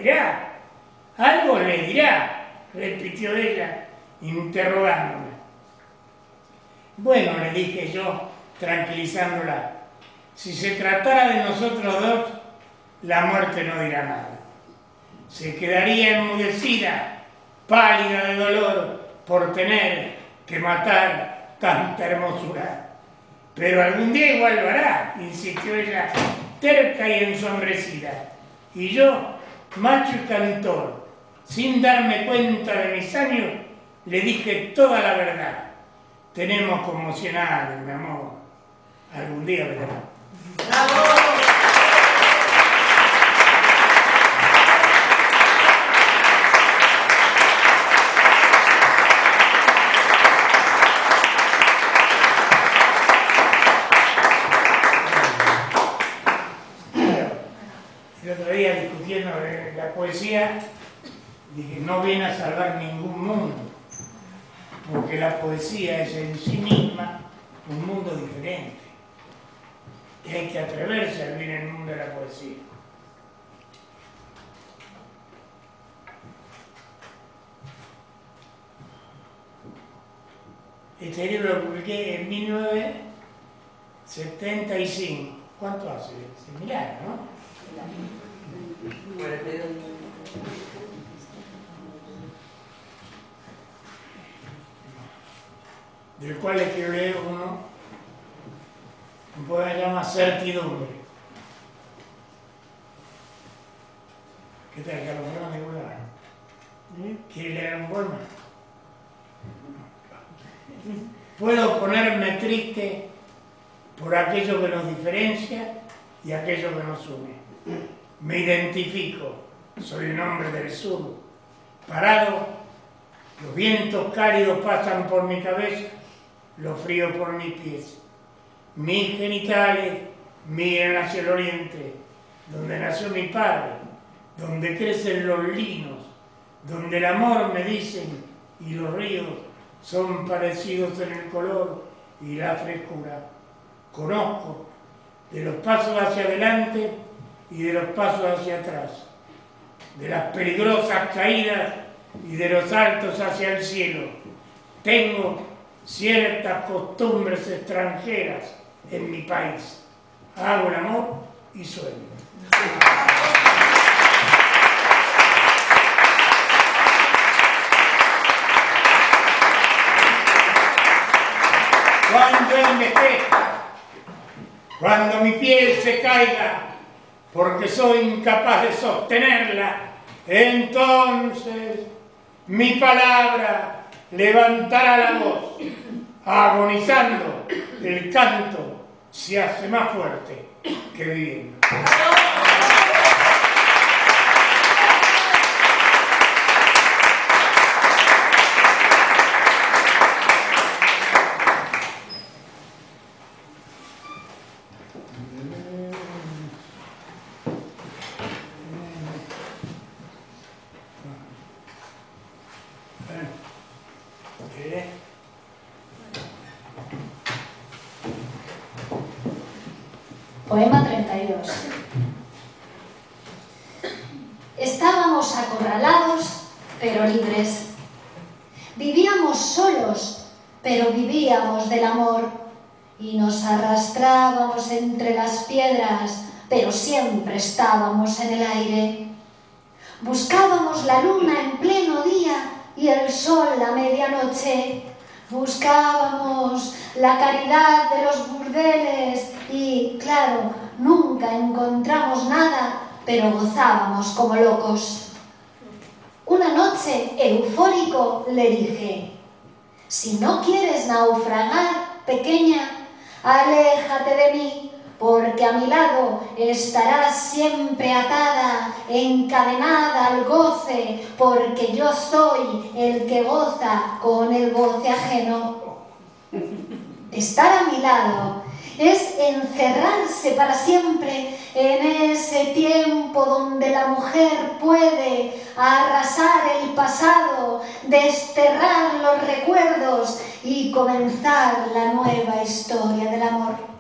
dirá, repitió ella, interrogándome. Bueno, le dije yo, tranquilizándola, si se tratara de nosotros dos, la muerte no dirá nada. Se quedaría enmudecida, pálida de dolor, por tener que matar tanta hermosura. Pero algún día igual lo hará, insistió ella, terca y ensombrecida. Y yo, macho y cantor, sin darme cuenta de mis años, le dije toda la verdad. Tenemos como 100 años, mi amor. Algún día verá. ¡Bravo! El otro día discutiendo la poesía, dije, no viene a salvar ningún mundo, porque la poesía es en sí misma un mundo diferente. Y hay que atreverse a vivir en el mundo de la poesía. Este libro lo publiqué en 1975. ¿Cuánto hace? Similar, ¿no? Del cual les quiero leer un poema que se llama Certidumbre. ¿Qué tal? Puedo ponerme triste por aquello que nos diferencia y aquello que nos une. Me identifico, soy un hombre del sur. Parado, los vientos cálidos pasan por mi cabeza, los fríos por mis pies. Mis genitales miran hacia el oriente, donde nació mi padre, donde crecen los linos, donde el amor me dicen y los ríos son parecidos en el color y la frescura. Conozco de los pasos hacia adelante y de los pasos hacia atrás, de las peligrosas caídas y de los saltos hacia el cielo. Tengo ciertas costumbres extranjeras en mi país. Hago el amor y sueño. Cuando envejezca, cuando mi piel se caiga, porque soy incapaz de sostenerla, entonces mi palabra levantará la voz, agonizando, el canto se hace más fuerte que viviendo. Poema 32. Estábamos acorralados, pero libres. Vivíamos solos, pero vivíamos del amor. Y nos arrastrábamos entre las piedras, pero siempre estábamos en el aire. Buscábamos la luna en pleno día y el sol a medianoche. Buscábamos la caridad de los burdeles y, claro, nunca encontramos nada, pero gozábamos como locos. Una noche, eufórico, le dije: si no quieres naufragar, pequeña, aléjate de mí, porque a mi lado estarás siempre atada, encadenada al goce, porque yo soy el que goza con el goce ajeno. Estar a mi lado es encerrarse para siempre en ese tiempo donde la mujer puede arrasar el pasado, desterrar los recuerdos y comenzar la nueva historia del amor.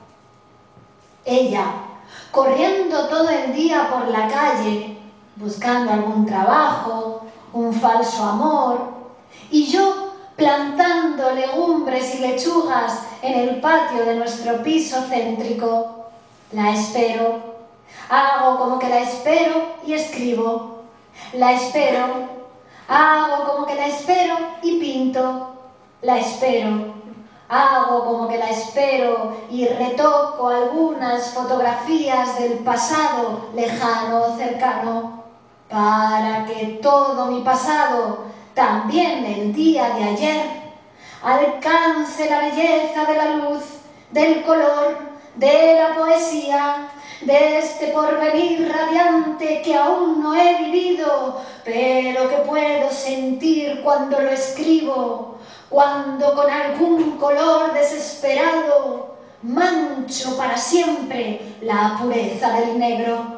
Ella, corriendo todo el día por la calle, buscando algún trabajo, un falso amor, y yo plantando legumbres y lechugas en el patio de nuestro piso céntrico. La espero, hago como que la espero y escribo. La espero, hago como que la espero y pinto. La espero, hago como que la espero y retoco algunas fotografías del pasado lejano o cercano, para que todo mi pasado, también el día de ayer, alcance la belleza de la luz, del color, de la poesía, de este porvenir radiante que aún no he vivido, pero que puedo sentir cuando lo escribo, cuando con algún color desesperado mancho para siempre la pureza del negro.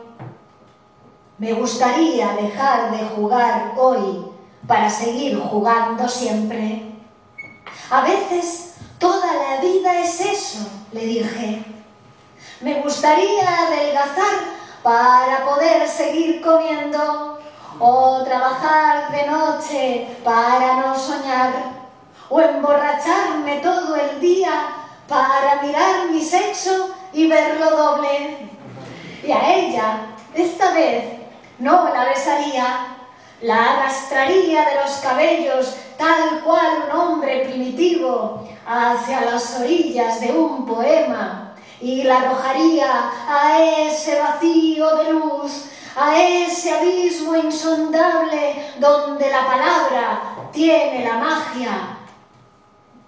Me gustaría dejar de jugar hoy para seguir jugando siempre. A veces toda la vida es eso, le dije. Me gustaría adelgazar para poder seguir comiendo, o trabajar de noche para no soñar, o emborracharme todo el día para mirar mi sexo y verlo doble. Y a ella, esta vez, no la besaría, la arrastraría de los cabellos tal cual un hombre primitivo hacia las orillas de un poema y la arrojaría a ese vacío de luz, a ese abismo insondable donde la palabra tiene la magia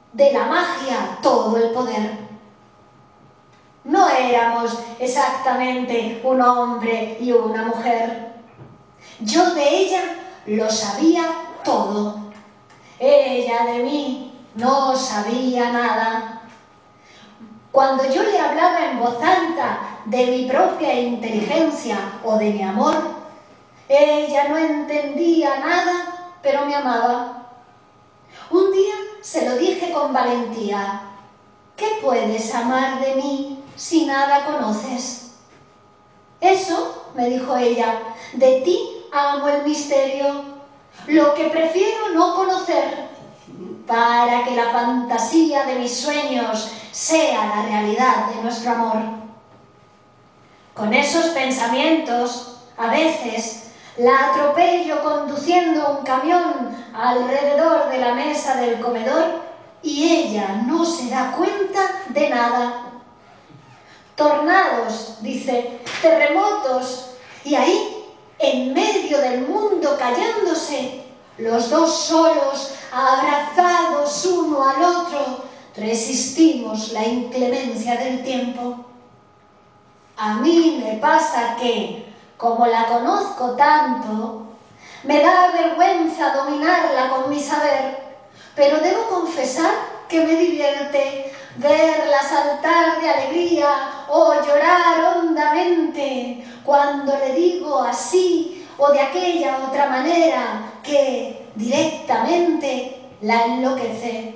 de la magia todo el poder. No éramos exactamente un hombre y una mujer. Yo de ella lo sabía todo. Ella de mí no sabía nada. Cuando yo le hablaba en voz alta de mi propia inteligencia o de mi amor, ella no entendía nada, pero me amaba. Un día se lo dije con valentía: ¿qué puedes amar de mí si nada conoces? Eso, me dijo ella, de ti amo el misterio, lo que prefiero no conocer, para que la fantasía de mis sueños sea la realidad de nuestro amor. Con esos pensamientos, a veces, la atropello conduciendo un camión alrededor de la mesa del comedor y ella no se da cuenta de nada. Tornados, dice, terremotos, y ahí, en medio del mundo callándose, los dos solos, abrazados uno al otro, resistimos la inclemencia del tiempo. A mí me pasa que, como la conozco tanto, me da vergüenza dominarla con mi saber, pero debo confesar que me divierte verla saltar de alegría o llorar hondamente cuando le digo así o de aquella otra manera que directamente la enloquece.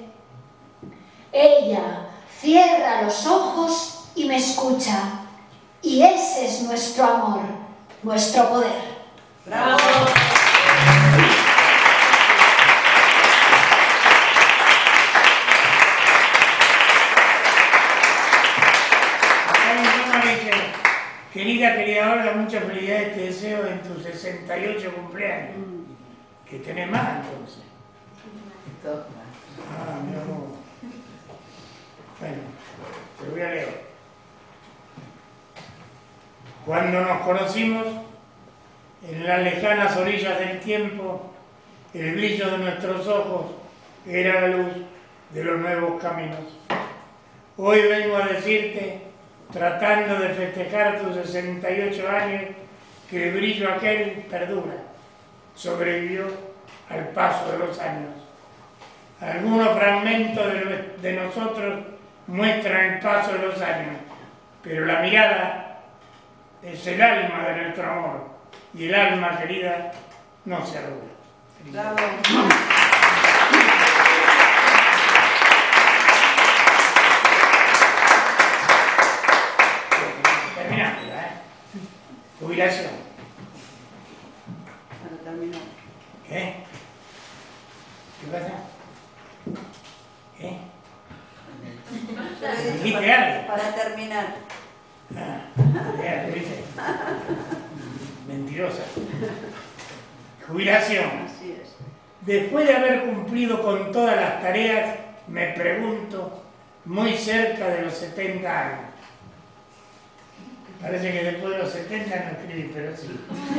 Ella cierra los ojos y me escucha, y ese es nuestro amor, nuestro poder. ¡Bravo! Querida Olga, muchas felicidades te deseo en tus 68 cumpleaños. Que tenés más entonces. Ah, mi amor. Bueno, te voy a leer. Cuando nos conocimos, en las lejanas orillas del tiempo, el brillo de nuestros ojos era la luz de los nuevos caminos. Hoy vengo a decirte, tratando de festejar tus 68 años, que el brillo aquel perdura, sobrevivió al paso de los años. Algunos fragmentos de nosotros muestran el paso de los años, pero la mirada es el alma de nuestro amor, y el alma querida no se arruga. Bravo. Jubilación. Bueno, terminó. ¿Qué? ¿Qué pasa? ¿Qué? Yo le dije ¿Dijiste algo? para terminar. Ya, lo hice. Mentirosa. Jubilación. Así es. Después de haber cumplido con todas las tareas, me pregunto, muy cerca de los 70 años. Parece que después de los 70 no escribí, pero sí.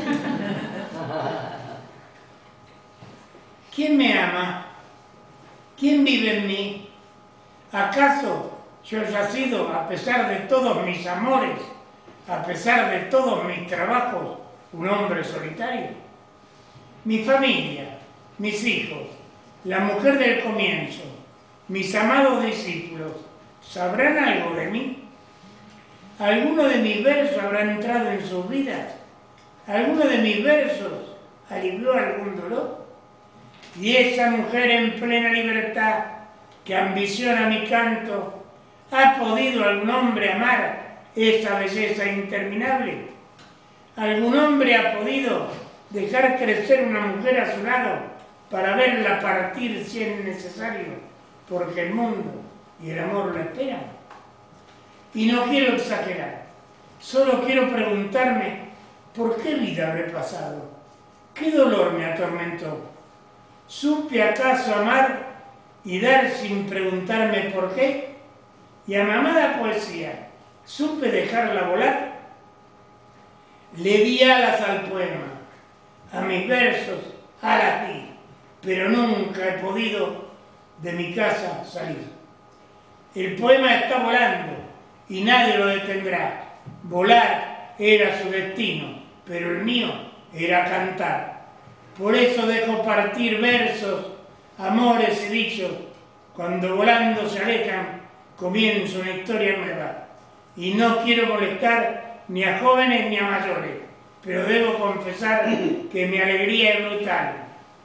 ¿Quién me ama? ¿Quién vive en mí? ¿Acaso yo haya sido, a pesar de todos mis amores, a pesar de todos mis trabajos, un hombre solitario? Mi familia, mis hijos, la mujer del comienzo, mis amados discípulos, ¿sabrán algo de mí? ¿Alguno de mis versos habrá entrado en sus vidas? ¿Alguno de mis versos alivió algún dolor? Y esa mujer en plena libertad que ambiciona mi canto, ¿ha podido algún hombre amar esa belleza interminable? ¿Algún hombre ha podido dejar crecer una mujer a su lado para verla partir si es necesario? Porque el mundo y el amor la esperan. Y no quiero exagerar, solo quiero preguntarme por qué vida habré pasado, qué dolor me atormentó. ¿Supe acaso amar y dar sin preguntarme por qué? Y a mi amada poesía, ¿supe dejarla volar? Le di alas al poema, a mis versos alas di, pero nunca he podido de mi casa salir. El poema está volando y nadie lo detendrá. Volar era su destino, pero el mío era cantar. Por eso dejo partir versos, amores y dichos. Cuando volando se alejan, comienza una historia nueva. Y no quiero molestar ni a jóvenes ni a mayores, pero debo confesar que mi alegría es brutal.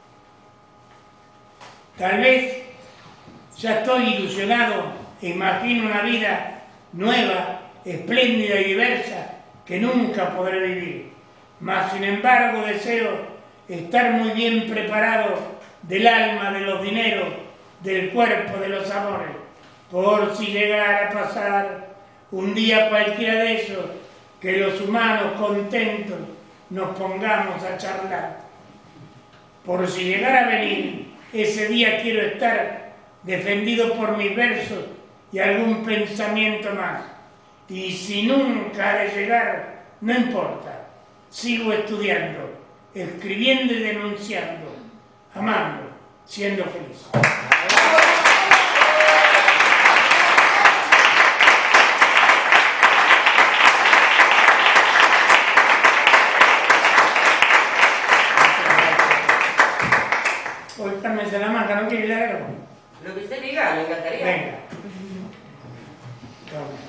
Tal vez ya estoy ilusionado e imagino una vida nueva, espléndida y diversa que nunca podré vivir. Mas, sin embargo, deseo estar muy bien preparado del alma, de los dineros, del cuerpo, de los amores, por si llegara a pasar un día cualquiera de esos, que los humanos contentos nos pongamos a charlar. Por si llegara a venir, ese día quiero estar defendido por mis versos y algún pensamiento más. Y si nunca ha de llegar, no importa, sigo estudiando, escribiendo y denunciando, amando, siendo feliz. Hoy Carmen Salamanca, ¿no quiere leer algo? Lo que usted diga, me encantaría. Venga. Vamos.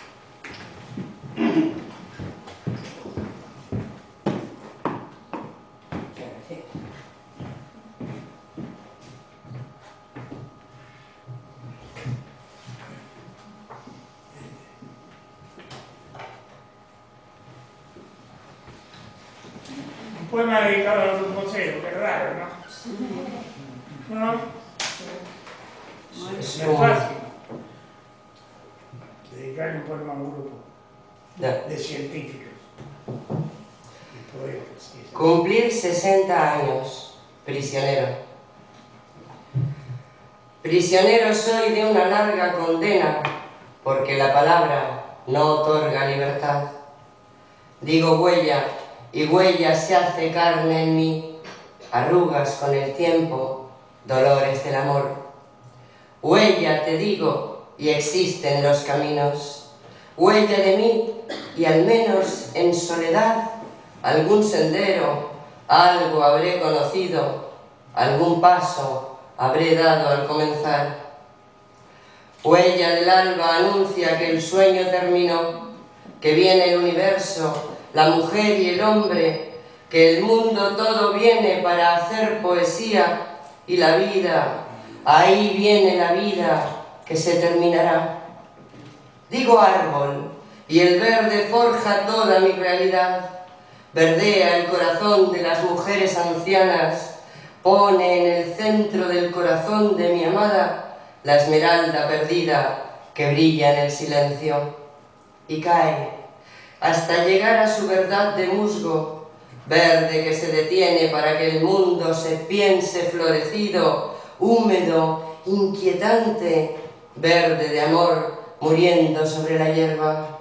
Un poema dedicado al grupo cero, qué raro, ¿no? ¿No? No es fácil dedicarle un poema a un grupo de científicos y poetas. Cumplir 60 años, prisionero. Prisionero soy de una larga condena, porque la palabra no otorga libertad. Digo huella, y huella se hace carne en mí, arrugas con el tiempo, dolores del amor. Huella, te digo, y existen los caminos, huella de mí, y al menos en soledad, algún sendero, algo habré conocido, algún paso habré dado al comenzar. Huella del alba anuncia que el sueño terminó, que viene el universo, la mujer y el hombre, que el mundo todo viene para hacer poesía, y la vida, ahí viene la vida que se terminará. Digo árbol, y el verde forja toda mi realidad, verdea el corazón de las mujeres ancianas, pone en el centro del corazón de mi amada la esmeralda perdida que brilla en el silencio, y cae hasta llegar a su verdad de musgo, verde que se detiene para que el mundo se piense florecido, húmedo, inquietante, verde de amor, muriendo sobre la hierba.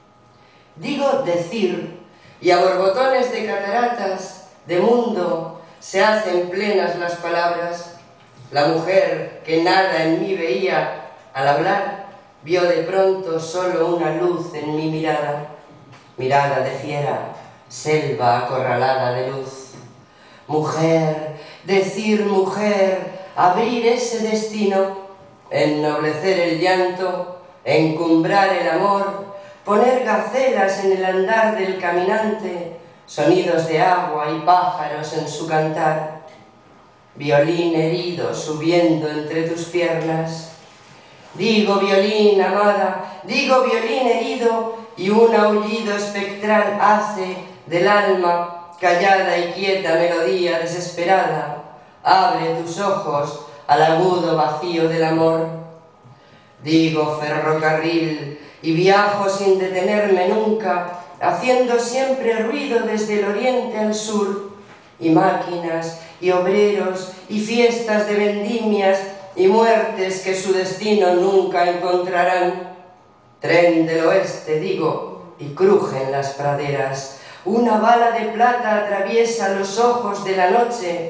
Digo decir, y a borbotones de cataratas, de mundo, se hacen plenas las palabras. La mujer que nada en mí veía, al hablar, vio de pronto solo una luz en mi mirada, mirada de fiera, selva acorralada de luz. Mujer, decir mujer, abrir ese destino, ennoblecer el llanto, encumbrar el amor, poner gacelas en el andar del caminante, sonidos de agua y pájaros en su cantar. Violín herido subiendo entre tus piernas. Digo violín, amada, digo violín herido, y un aullido espectral hace del alma, callada y quieta melodía desesperada. Abre tus ojos al agudo vacío del amor. Digo ferrocarril, y viajo sin detenerme nunca, haciendo siempre ruido desde el oriente al sur, y máquinas, y obreros, y fiestas de vendimias, y muertes que su destino nunca encontrarán. Tren del oeste, digo, y crujen las praderas. Una bala de plata atraviesa los ojos de la noche.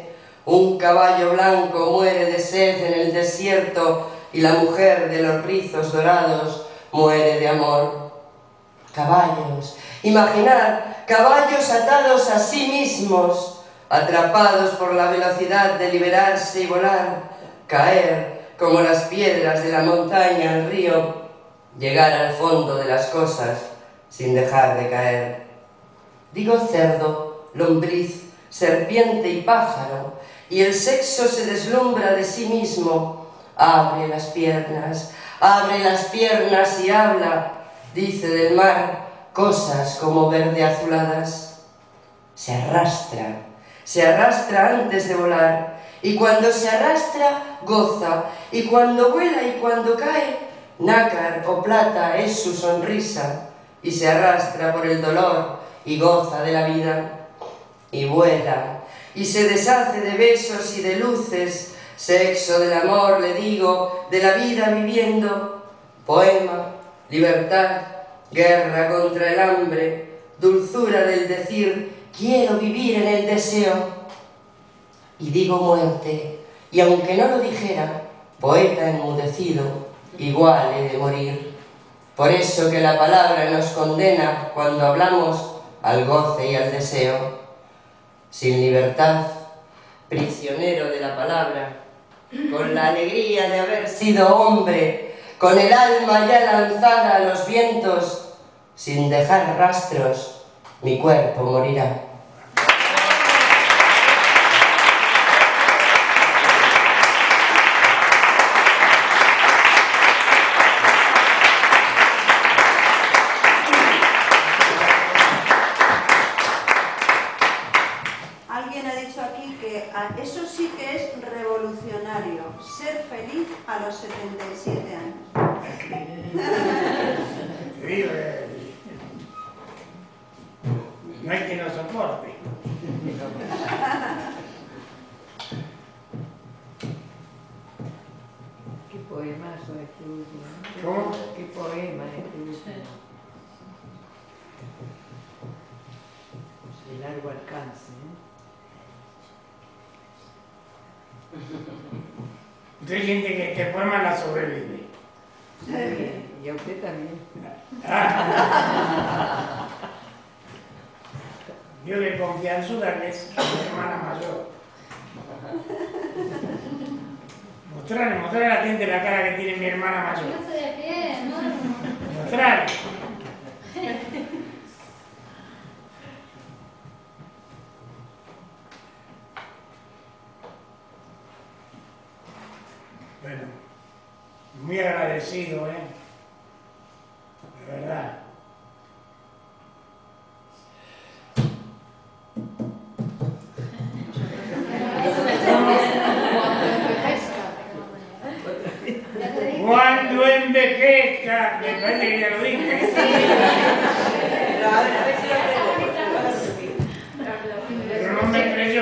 Un caballo blanco muere de sed en el desierto y la mujer de los rizos dorados muere de amor. Caballos, imaginar caballos atados a sí mismos, atrapados por la velocidad de liberarse y volar, caer como las piedras de la montaña al río, llegar al fondo de las cosas sin dejar de caer. Digo cerdo, lombriz, serpiente y pájaro, y el sexo se deslumbra de sí mismo. Abre las piernas y habla, dice del mar cosas como verde azuladas. Se arrastra antes de volar, y cuando se arrastra goza, y cuando vuela y cuando cae, nácar o plata es su sonrisa, y se arrastra por el dolor y goza de la vida, y vuela, y se deshace de besos y de luces, sexo del amor, le digo, de la vida viviendo, poema, libertad, guerra contra el hambre, dulzura del decir, quiero vivir en el deseo. Y digo muerte, y aunque no lo dijera, poeta enmudecido, igual he de morir. Por eso que la palabra nos condena cuando hablamos al goce y al deseo. Sin libertad, prisionero de la palabra, con la alegría de haber sido hombre, con el alma ya lanzada a los vientos, sin dejar rastros, mi cuerpo morirá. Eso sí que es revolucionario, ser feliz a los 77 años. Te digo, no hay que no soporte. Qué poemazo este último. ¿Cómo? Qué poema este último. De largo alcance, ¿eh? Usted siente que este poema la sobrevive. Está bien. Y a usted también. Yo le confianzuda que es mi hermana mayor. Mostrarle a la gente la cara que tiene mi hermana mayor. No se de pie, hermano. Mostrarle. Bueno, muy agradecido, de verdad. Cuando envejezca, me parece que ya lo dije. Pero no me creyó.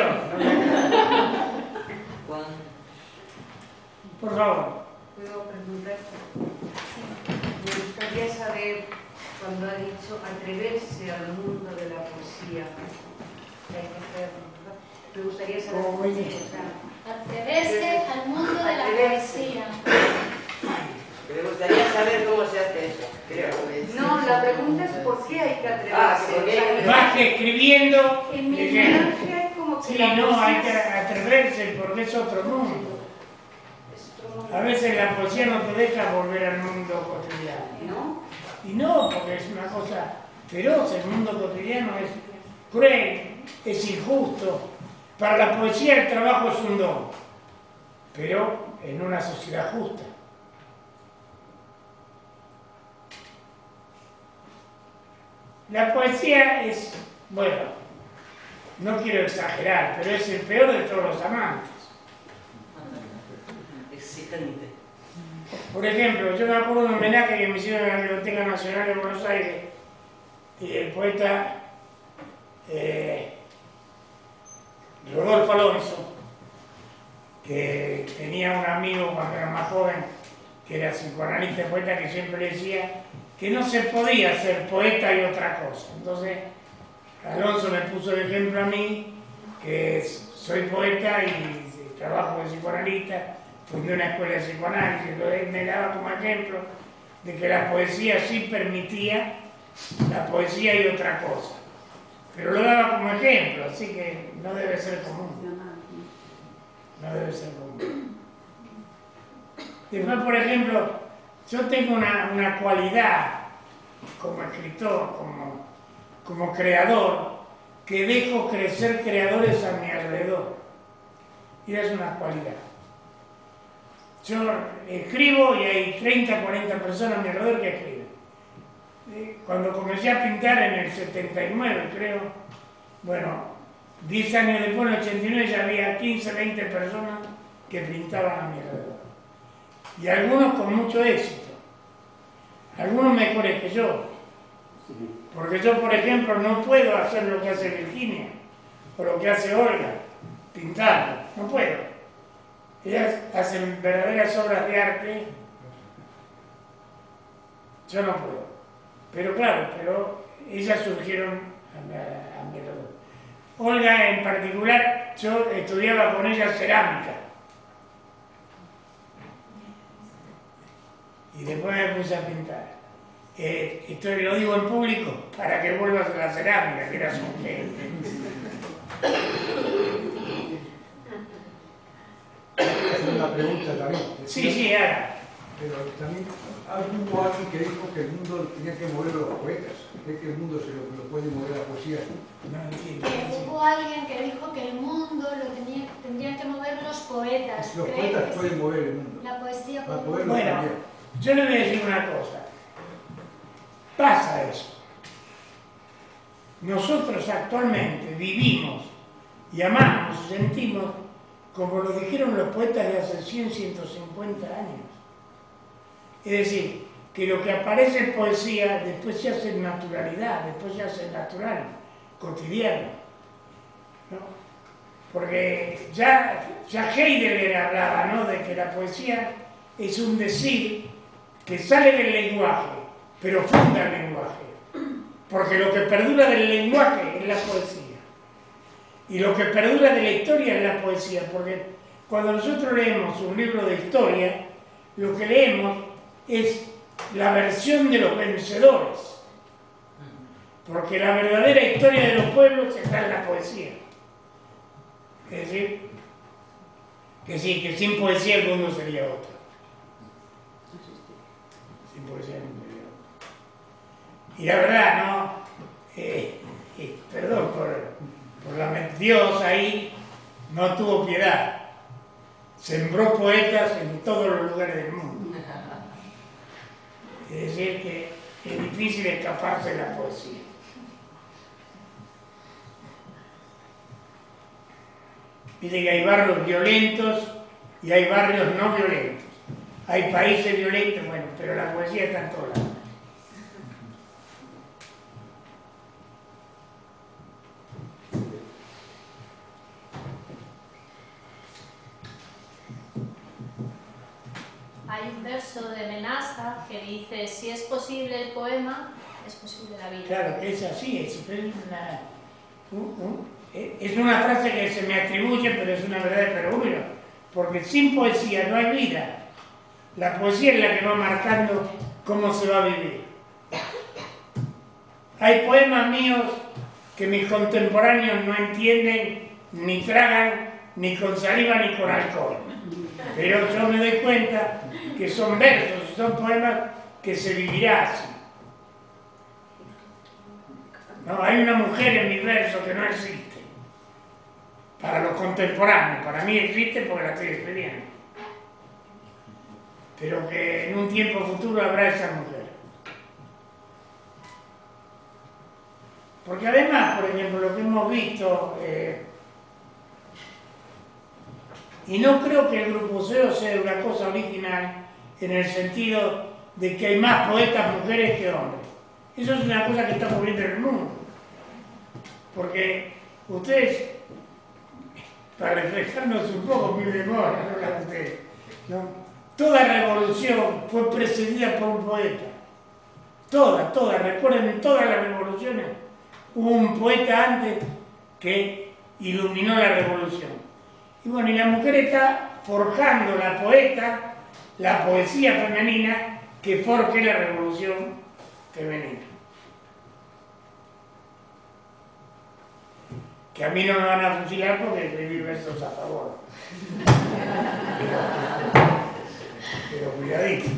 Por favor. ¿Puedo preguntar? Me gustaría saber, cuando ha dicho atreverse al mundo de la poesía, que hay que hacerlo, ¿verdad? Me gustaría saber ¿Cómo cómo, dice? Atreverse al mundo de la poesía. Me gustaría saber cómo se hace eso, creo. No, la pregunta es por qué hay que atreverse. ¿por qué hay que Más que escribiendo, En mi ¿de qué? ignorancia es como que Sí, la no, hay que poesía atreverse porque es otro mundo. es otro mundo, A veces la poesía no te deja volver al mundo cotidiano. ¿no? Y no, porque es una cosa feroz, el mundo cotidiano es cruel, es injusto. Para la poesía el trabajo es un don, pero en una sociedad justa. La poesía es, bueno, no quiero exagerar, pero es el peor de todos los amantes. Exigente. Por ejemplo, yo me acuerdo de un homenaje que me hicieron en la Biblioteca Nacional de Buenos Aires y el poeta Rodolfo Alonso, que tenía un amigo cuando era más joven, que era psicoanalista y poeta, que siempre le decía que no se podía ser poeta y otra cosa. Entonces, Alonso me puso de ejemplo a mí que soy poeta y trabajo de psicoanalista, fundé una escuela de psicoanálisis, entonces me daba como ejemplo de que la poesía sí permitía la poesía y otra cosa. Pero lo daba como ejemplo, así que no debe ser común. No debe ser común. Después, por ejemplo, yo tengo una cualidad como escritor, como creador, que dejo crecer creadores a mi alrededor. Y es una cualidad. Yo escribo y hay 30, 40 personas a mi alrededor que escriben. Cuando comencé a pintar en el 79, creo, bueno, 10 años después, en el 89, ya había 15, 20 personas que pintaban a mi alrededor. Y algunos con mucho éxito. Algunos mejores que yo. Porque yo, por ejemplo, no puedo hacer lo que hace Virginia o lo que hace Olga, pintar. No puedo. Ellas hacen verdaderas obras de arte. Yo no puedo. Pero claro, ellas surgieron a mi alrededor. Olga en particular, yo estudiaba con ella cerámica. Y después me puse a pintar. Esto lo digo en público para que vuelvas a la cerámica, que era su mujer. Hacer una pregunta también. Sí, haga. Pero también hubo alguien que dijo que el mundo tenía que mover a los poetas. ¿Cree que el mundo se lo puede mover a la poesía? No entiendo. Hubo alguien que dijo que el mundo lo tendrían que mover los poetas. Los ¿Creen poetas que pueden sí? mover el mundo. La poesía Para puede poderlo Bueno, cambiar. yo le voy a decir una cosa. Pasa eso. Nosotros actualmente vivimos y amamos y sentimos como lo dijeron los poetas de hace 100, 150 años. Es decir, que lo que aparece en poesía después se hace en naturalidad, después se hace natural, cotidiano. ¿No? Porque ya Heidegger hablaba, ¿no?, de que la poesía es un decir que sale del lenguaje, pero funda el lenguaje. Porque lo que perdura del lenguaje es la poesía. Y lo que perdura de la historia es la poesía. Porque cuando nosotros leemos un libro de historia, lo que leemos es la versión de los vencedores. Porque la verdadera historia de los pueblos está en la poesía. Es decir, que sí, que sin poesía el mundo sería otro. Sin poesía el mundo sería otro. Y la verdad, ¿no? Perdón por la Dios ahí no tuvo piedad. Sembró poetas en todos los lugares del mundo. Es decir, que es difícil escaparse de la poesía. Dice que hay barrios violentos y hay barrios no violentos. Hay países violentos, bueno, pero la poesía está en todos lados. Hay un verso de Menaza que dice: si es posible el poema, es posible la vida. Claro, que es así, es una frase que se me atribuye, pero es una verdad de perogrullo, porque sin poesía no hay vida. La poesía es la que va marcando cómo se va a vivir. Hay poemas míos que mis contemporáneos no entienden, ni tragan, ni con saliva, ni con alcohol. Pero yo me doy cuenta que son versos, son poemas que se vivirá así. No, hay una mujer en mi verso que no existe. Para los contemporáneos, para mí existe porque la estoy escribiendo. Pero que en un tiempo futuro habrá esa mujer. Porque además, por ejemplo, lo que hemos visto, y no creo que el Grupo Cero sea una cosa original en el sentido de que hay más poetas mujeres que hombres. Eso es una cosa que estamos viendo en el mundo. Porque ustedes, para refrescarnos un poco mi memoria, no la de ustedes, ¿no? Toda revolución fue precedida por un poeta. Toda, recuerden, en todas las revoluciones hubo un poeta antes que iluminó la revolución. Y bueno, y la mujer está forjando la poeta, la poesía femenina que forje la revolución femenina. Que a mí no me van a fusilar porque escribí versos a favor. Pero cuidadito.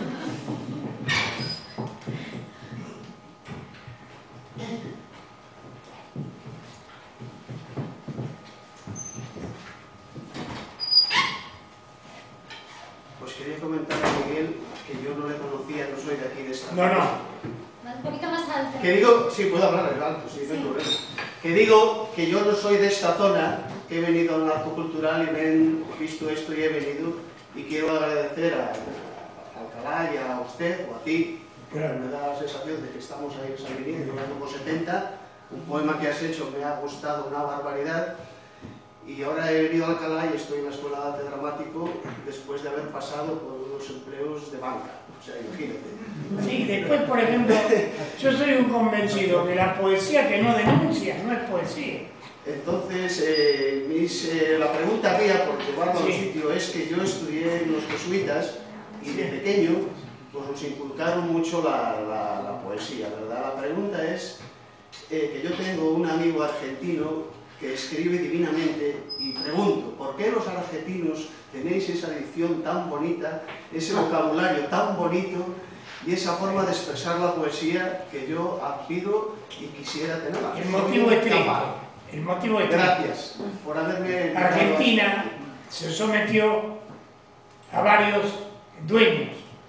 Pues quería comentar a Miguel que yo no le conocía, no soy de aquí de esta No, no. Un poquito más alto. Que digo, sí, puedo hablar alto, sí, no hay problema. Que digo que yo no soy de esta zona, que he venido al Arco Cultural y me han visto esto y he venido, y quiero agradecer a Alcalá y a usted o a ti. Claro. Me da la sensación de que estamos ahí en San Benito, en el número 70, un poema que has hecho me ha gustado una barbaridad, y ahora he venido a Alcalá y estoy en la Escuela de Arte Dramático después de haber pasado por unos empleos de banca, o sea, imagínate. Sí, después, por ejemplo, yo soy un convencido que la poesía que no denuncia no es poesía. Entonces, la pregunta mía, por llevarlo a un sitio, es que yo estudié en los jesuitas y de pequeño pues nos inculcaron mucho la poesía, ¿verdad? La pregunta es que yo tengo un amigo argentino que escribe divinamente y pregunto, ¿por qué los argentinos tenéis esa dicción tan bonita, ese vocabulario tan bonito y esa forma de expresar la poesía que yo aspiro y quisiera tener? El motivo es triste. El motivo es triste. Gracias por haberme... Argentina se sometió a varios dueños.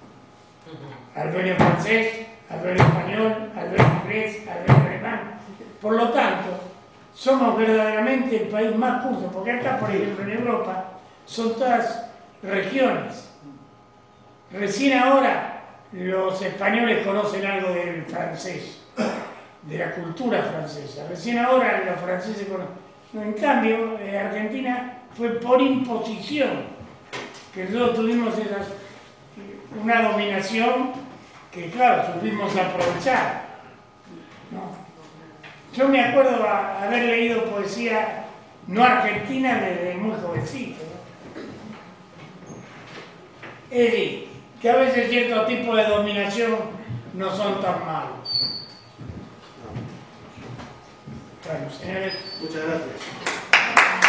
Al dueño francés, al dueño español, al dueño inglés, al dueño alemán. Por lo tanto, somos verdaderamente el país más culto, porque acá, por ejemplo, en Europa, son todas regiones. Recién ahora los españoles conocen algo del francés, de la cultura francesa. Recién ahora los franceses conocen. En cambio, Argentina fue por imposición que nosotros tuvimos una dominación que, claro, supimos aprovechar, ¿no? Yo me acuerdo haber leído poesía no argentina desde muy jovencito, ¿no? Es decir, que a veces cierto tipo de dominación no son tan malos. Bueno, señores. Muchas gracias.